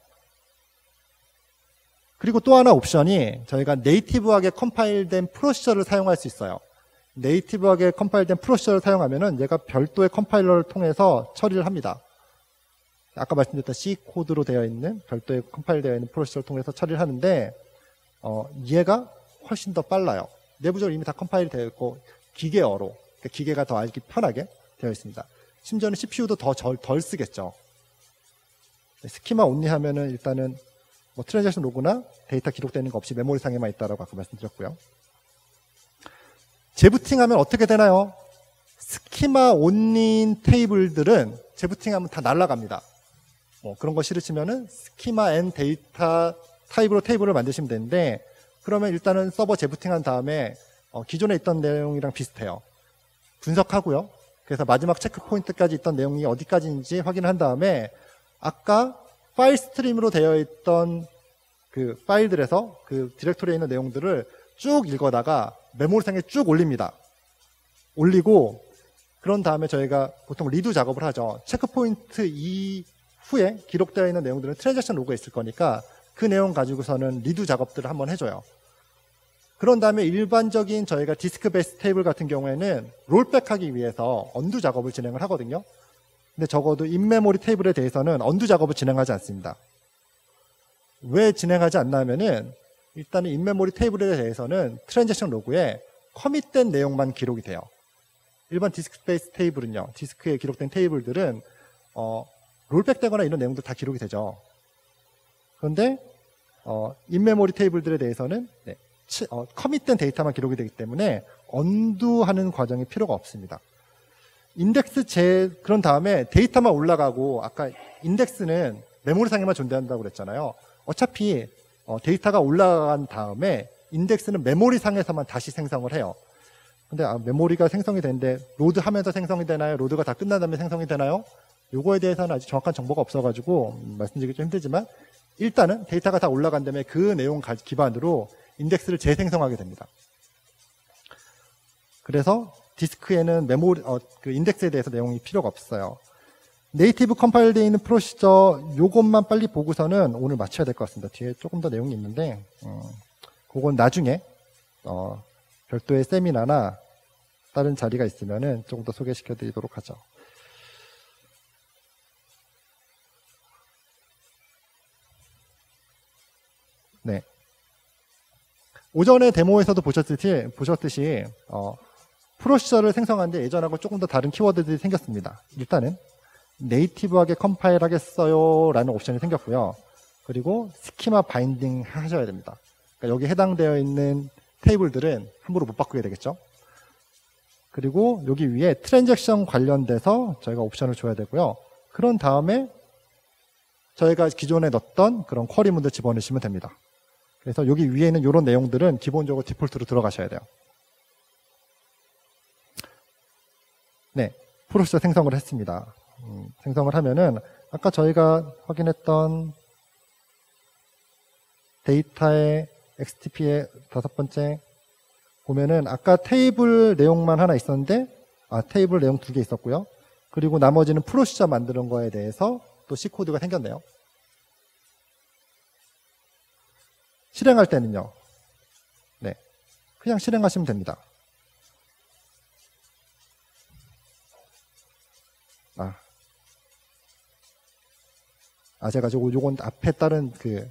그리고 또 하나 옵션이 저희가 네이티브하게 컴파일된 프로시저를 사용할 수 있어요. 네이티브하게 컴파일된 프로시저를 사용하면은 얘가 별도의 컴파일러를 통해서 처리를 합니다. 아까 말씀드렸던 C 코드로 되어 있는 별도의 컴파일되어 있는 프로시저를 통해서 처리를 하는데 얘가 훨씬 더 빨라요. 내부적으로 이미 다 컴파일이 되어 있고 기계어로 그러니까 기계가 더 알기 편하게 되어 있습니다. 심지어는 CPU도 더 덜 쓰겠죠. 스키마 온리 하면은 일단은 뭐 트랜잭션 로그나 데이터 기록되는 거 없이 메모리상에만 있다라고 아까 말씀드렸고요. 재부팅하면 어떻게 되나요? 스키마 온리인 테이블들은 재부팅하면 다 날아갑니다. 뭐 그런 거 싫으시면은 스키마 앤 데이터 타입으로 테이블을 만드시면 되는데, 그러면 일단은 서버 재부팅한 다음에 기존에 있던 내용이랑 비슷해요. 분석하고요. 그래서 마지막 체크 포인트까지 있던 내용이 어디까지인지 확인을 한 다음에 아까 파일 스트림으로 되어 있던 그 파일들에서 그 디렉토리에 있는 내용들을 쭉 읽어다가 메모리상에 쭉 올립니다. 올리고 그런 다음에 저희가 보통 리두 작업을 하죠. 체크포인트 이후에 기록되어 있는 내용들은 트랜잭션 로그에 있을 거니까 그 내용 가지고서는 리두 작업들을 한번 해줘요. 그런 다음에 일반적인 저희가 디스크 베이스 테이블 같은 경우에는 롤백하기 위해서 언두 작업을 진행을 하거든요. 근데 적어도 인메모리 테이블에 대해서는 언두 작업을 진행하지 않습니다. 왜 진행하지 않나 하면은 일단은 인메모리 테이블에 대해서는 트랜잭션 로그에 커밋된 내용만 기록이 돼요. 일반 디스크 베이스 테이블은요, 디스크에 기록된 테이블들은 롤백되거나 이런 내용도 다 기록이 되죠. 그런데 인메모리 테이블들에 대해서는 커밋된 데이터만 기록이 되기 때문에 언두하는 과정이 필요가 없습니다. 그런 다음에 데이터만 올라가고, 아까 인덱스는 메모리상에만 존재한다고 그랬잖아요. 어차피 데이터가 올라간 다음에 인덱스는 메모리상에서만 다시 생성을 해요. 근데 메모리가 생성이 되는데 로드하면서 생성이 되나요? 로드가 다 끝난 다음에 생성이 되나요? 요거에 대해서는 아직 정확한 정보가 없어가지고 말씀드리기 좀 힘들지만, 일단은 데이터가 다 올라간 다음에 그 내용 기반으로 인덱스를 재생성하게 됩니다. 그래서 디스크에는 그 인덱스에 대해서 내용이 필요가 없어요. 네이티브 컴파일 되어 있는 프로시저 요것만 빨리 보고서는 오늘 마쳐야 될 것 같습니다. 뒤에 조금 더 내용이 있는데 그건 나중에 별도의 세미나나 다른 자리가 있으면은 조금 더 소개시켜 드리도록 하죠. 네. 오전에 데모에서도 보셨듯이 프로시저를 생성하는데 예전하고 조금 더 다른 키워드들이 생겼습니다. 일단은 네이티브하게 컴파일 하겠어요 라는 옵션이 생겼고요. 그리고 스키마 바인딩 하셔야 됩니다. 그러니까 여기 해당되어 있는 테이블들은 함부로 못 바꾸게 되겠죠. 그리고 여기 위에 트랜잭션 관련돼서 저희가 옵션을 줘야 되고요. 그런 다음에 저희가 기존에 넣었던 그런 쿼리문들 집어넣으시면 됩니다. 그래서 여기 위에 있는 이런 내용들은 기본적으로 디폴트로 들어가셔야 돼요. 네, 프로시저 생성을 했습니다. 생성을 하면은 아까 저희가 확인했던 데이터의 XTP의 5번째 보면은 아까 테이블 내용만 하나 있었는데 테이블 내용 2개 있었고요. 그리고 나머지는 프로시저 만드는 거에 대해서 또 C코드가 생겼네요. 실행할 때는요. 네, 그냥 실행하시면 됩니다. 제가 요건 앞에 다른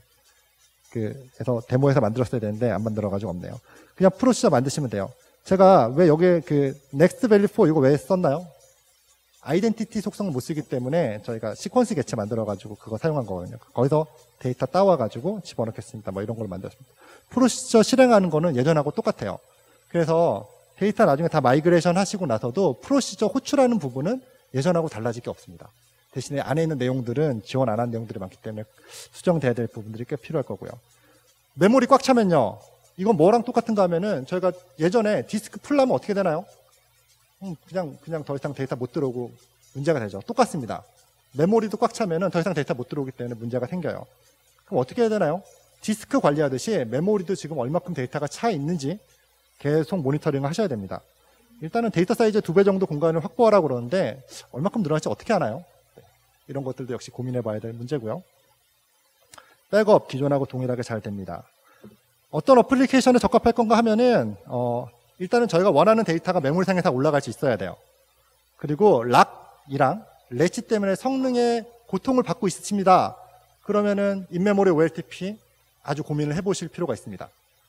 그래서 데모에서 만들었어야 되는데 안 만들어가지고 없네요. 그냥 프로시저 만드시면 돼요. 제가 왜 여기에 next value for 이거 왜 썼나요? 아이덴티티 속성을 못 쓰기 때문에 저희가 시퀀스 개체 만들어가지고 그거 사용한 거거든요. 거기서 데이터 따와가지고 집어넣겠습니다. 뭐 이런 걸 만들었습니다. 프로시저 실행하는 거는 예전하고 똑같아요. 그래서 데이터 나중에 다 마이그레이션 하시고 나서도 프로시저 호출하는 부분은 예전하고 달라질 게 없습니다. 대신에 안에 있는 내용들은 지원 안 한 내용들이 많기 때문에 수정돼야 될 부분들이 꽤 필요할 거고요. 메모리 꽉 차면요. 이건 뭐랑 똑같은가 하면은 저희가 예전에 디스크 풀라면 어떻게 되나요? 그냥 더 이상 데이터 못 들어오고 문제가 되죠. 똑같습니다. 메모리도 꽉 차면은 더 이상 데이터 못 들어오기 때문에 문제가 생겨요. 그럼 어떻게 해야 되나요? 디스크 관리하듯이 메모리도 지금 얼마큼 데이터가 차 있는지 계속 모니터링을 하셔야 됩니다. 일단은 데이터 사이즈 2배 정도 공간을 확보하라고 그러는데 얼마큼 늘어날지 어떻게 하나요? 이런 것들도 역시 고민해 봐야 될 문제고요. 백업 기존하고 동일하게 잘 됩니다. 어떤 어플리케이션에 적합할 건가 하면은 일단은 저희가 원하는 데이터가 메모리상에 다 올라갈 수 있어야 돼요. 그리고 락이랑 래치 때문에 성능에 고통을 받고 있습니다. 그러면은 인메모리 OLTP 아주 고민을 해보실 필요가 있습니다.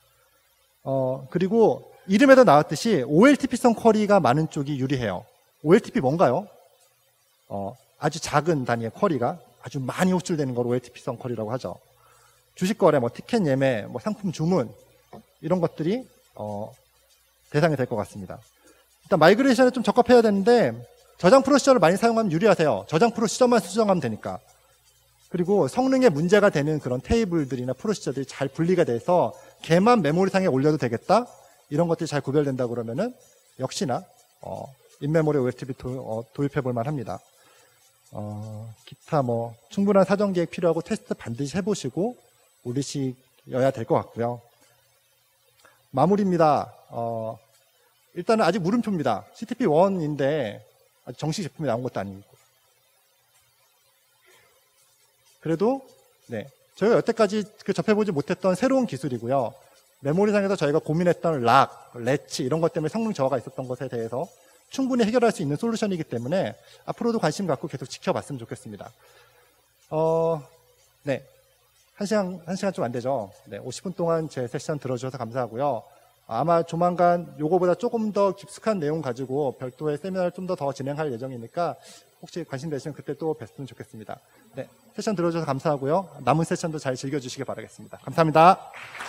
그리고 이름에도 나왔듯이 OLTP성 쿼리가 많은 쪽이 유리해요. OLTP 뭔가요? 아주 작은 단위의 쿼리가 아주 많이 호출되는 걸 OLTP성 쿼리라고 하죠. 주식 거래, 티켓 예매, 상품 주문 이런 것들이 대상이 될 것 같습니다. 일단 마이그레이션에 좀 적합해야 되는데 저장 프로시저를 많이 사용하면 유리하세요. 저장 프로시저만 수정하면 되니까. 그리고 성능에 문제가 되는 그런 테이블들이나 프로시저들이 잘 분리가 돼서 걔만 메모리상에 올려도 되겠다? 이런 것들이 잘 구별된다 그러면은 역시나 인메모리 OLTP 도입해 볼 만합니다. 기타 뭐 충분한 사전 계획 필요하고 테스트 반드시 해보시고 올리셔야 될 것 같고요. 마무리입니다. 일단은 아직 물음표입니다. CTP1인데 아직 정식 제품이 나온 것도 아니고. 그래도 네, 저희가 여태까지 접해보지 못했던 새로운 기술이고요. 메모리상에서 저희가 고민했던 락, 래치 이런 것 때문에 성능 저하가 있었던 것에 대해서 충분히 해결할 수 있는 솔루션이기 때문에 앞으로도 관심 갖고 계속 지켜봤으면 좋겠습니다. 네, 1시간 좀 안 되죠. 네, 50분 동안 제 세션 들어주셔서 감사하고요. 아마 조만간 요거보다 조금 더 깊숙한 내용 가지고 별도의 세미나를 좀 더 진행할 예정이니까 혹시 관심 되시면 그때 또 뵀으면 좋겠습니다. 네, 세션 들어주셔서 감사하고요. 남은 세션도 잘 즐겨주시기 바라겠습니다. 감사합니다.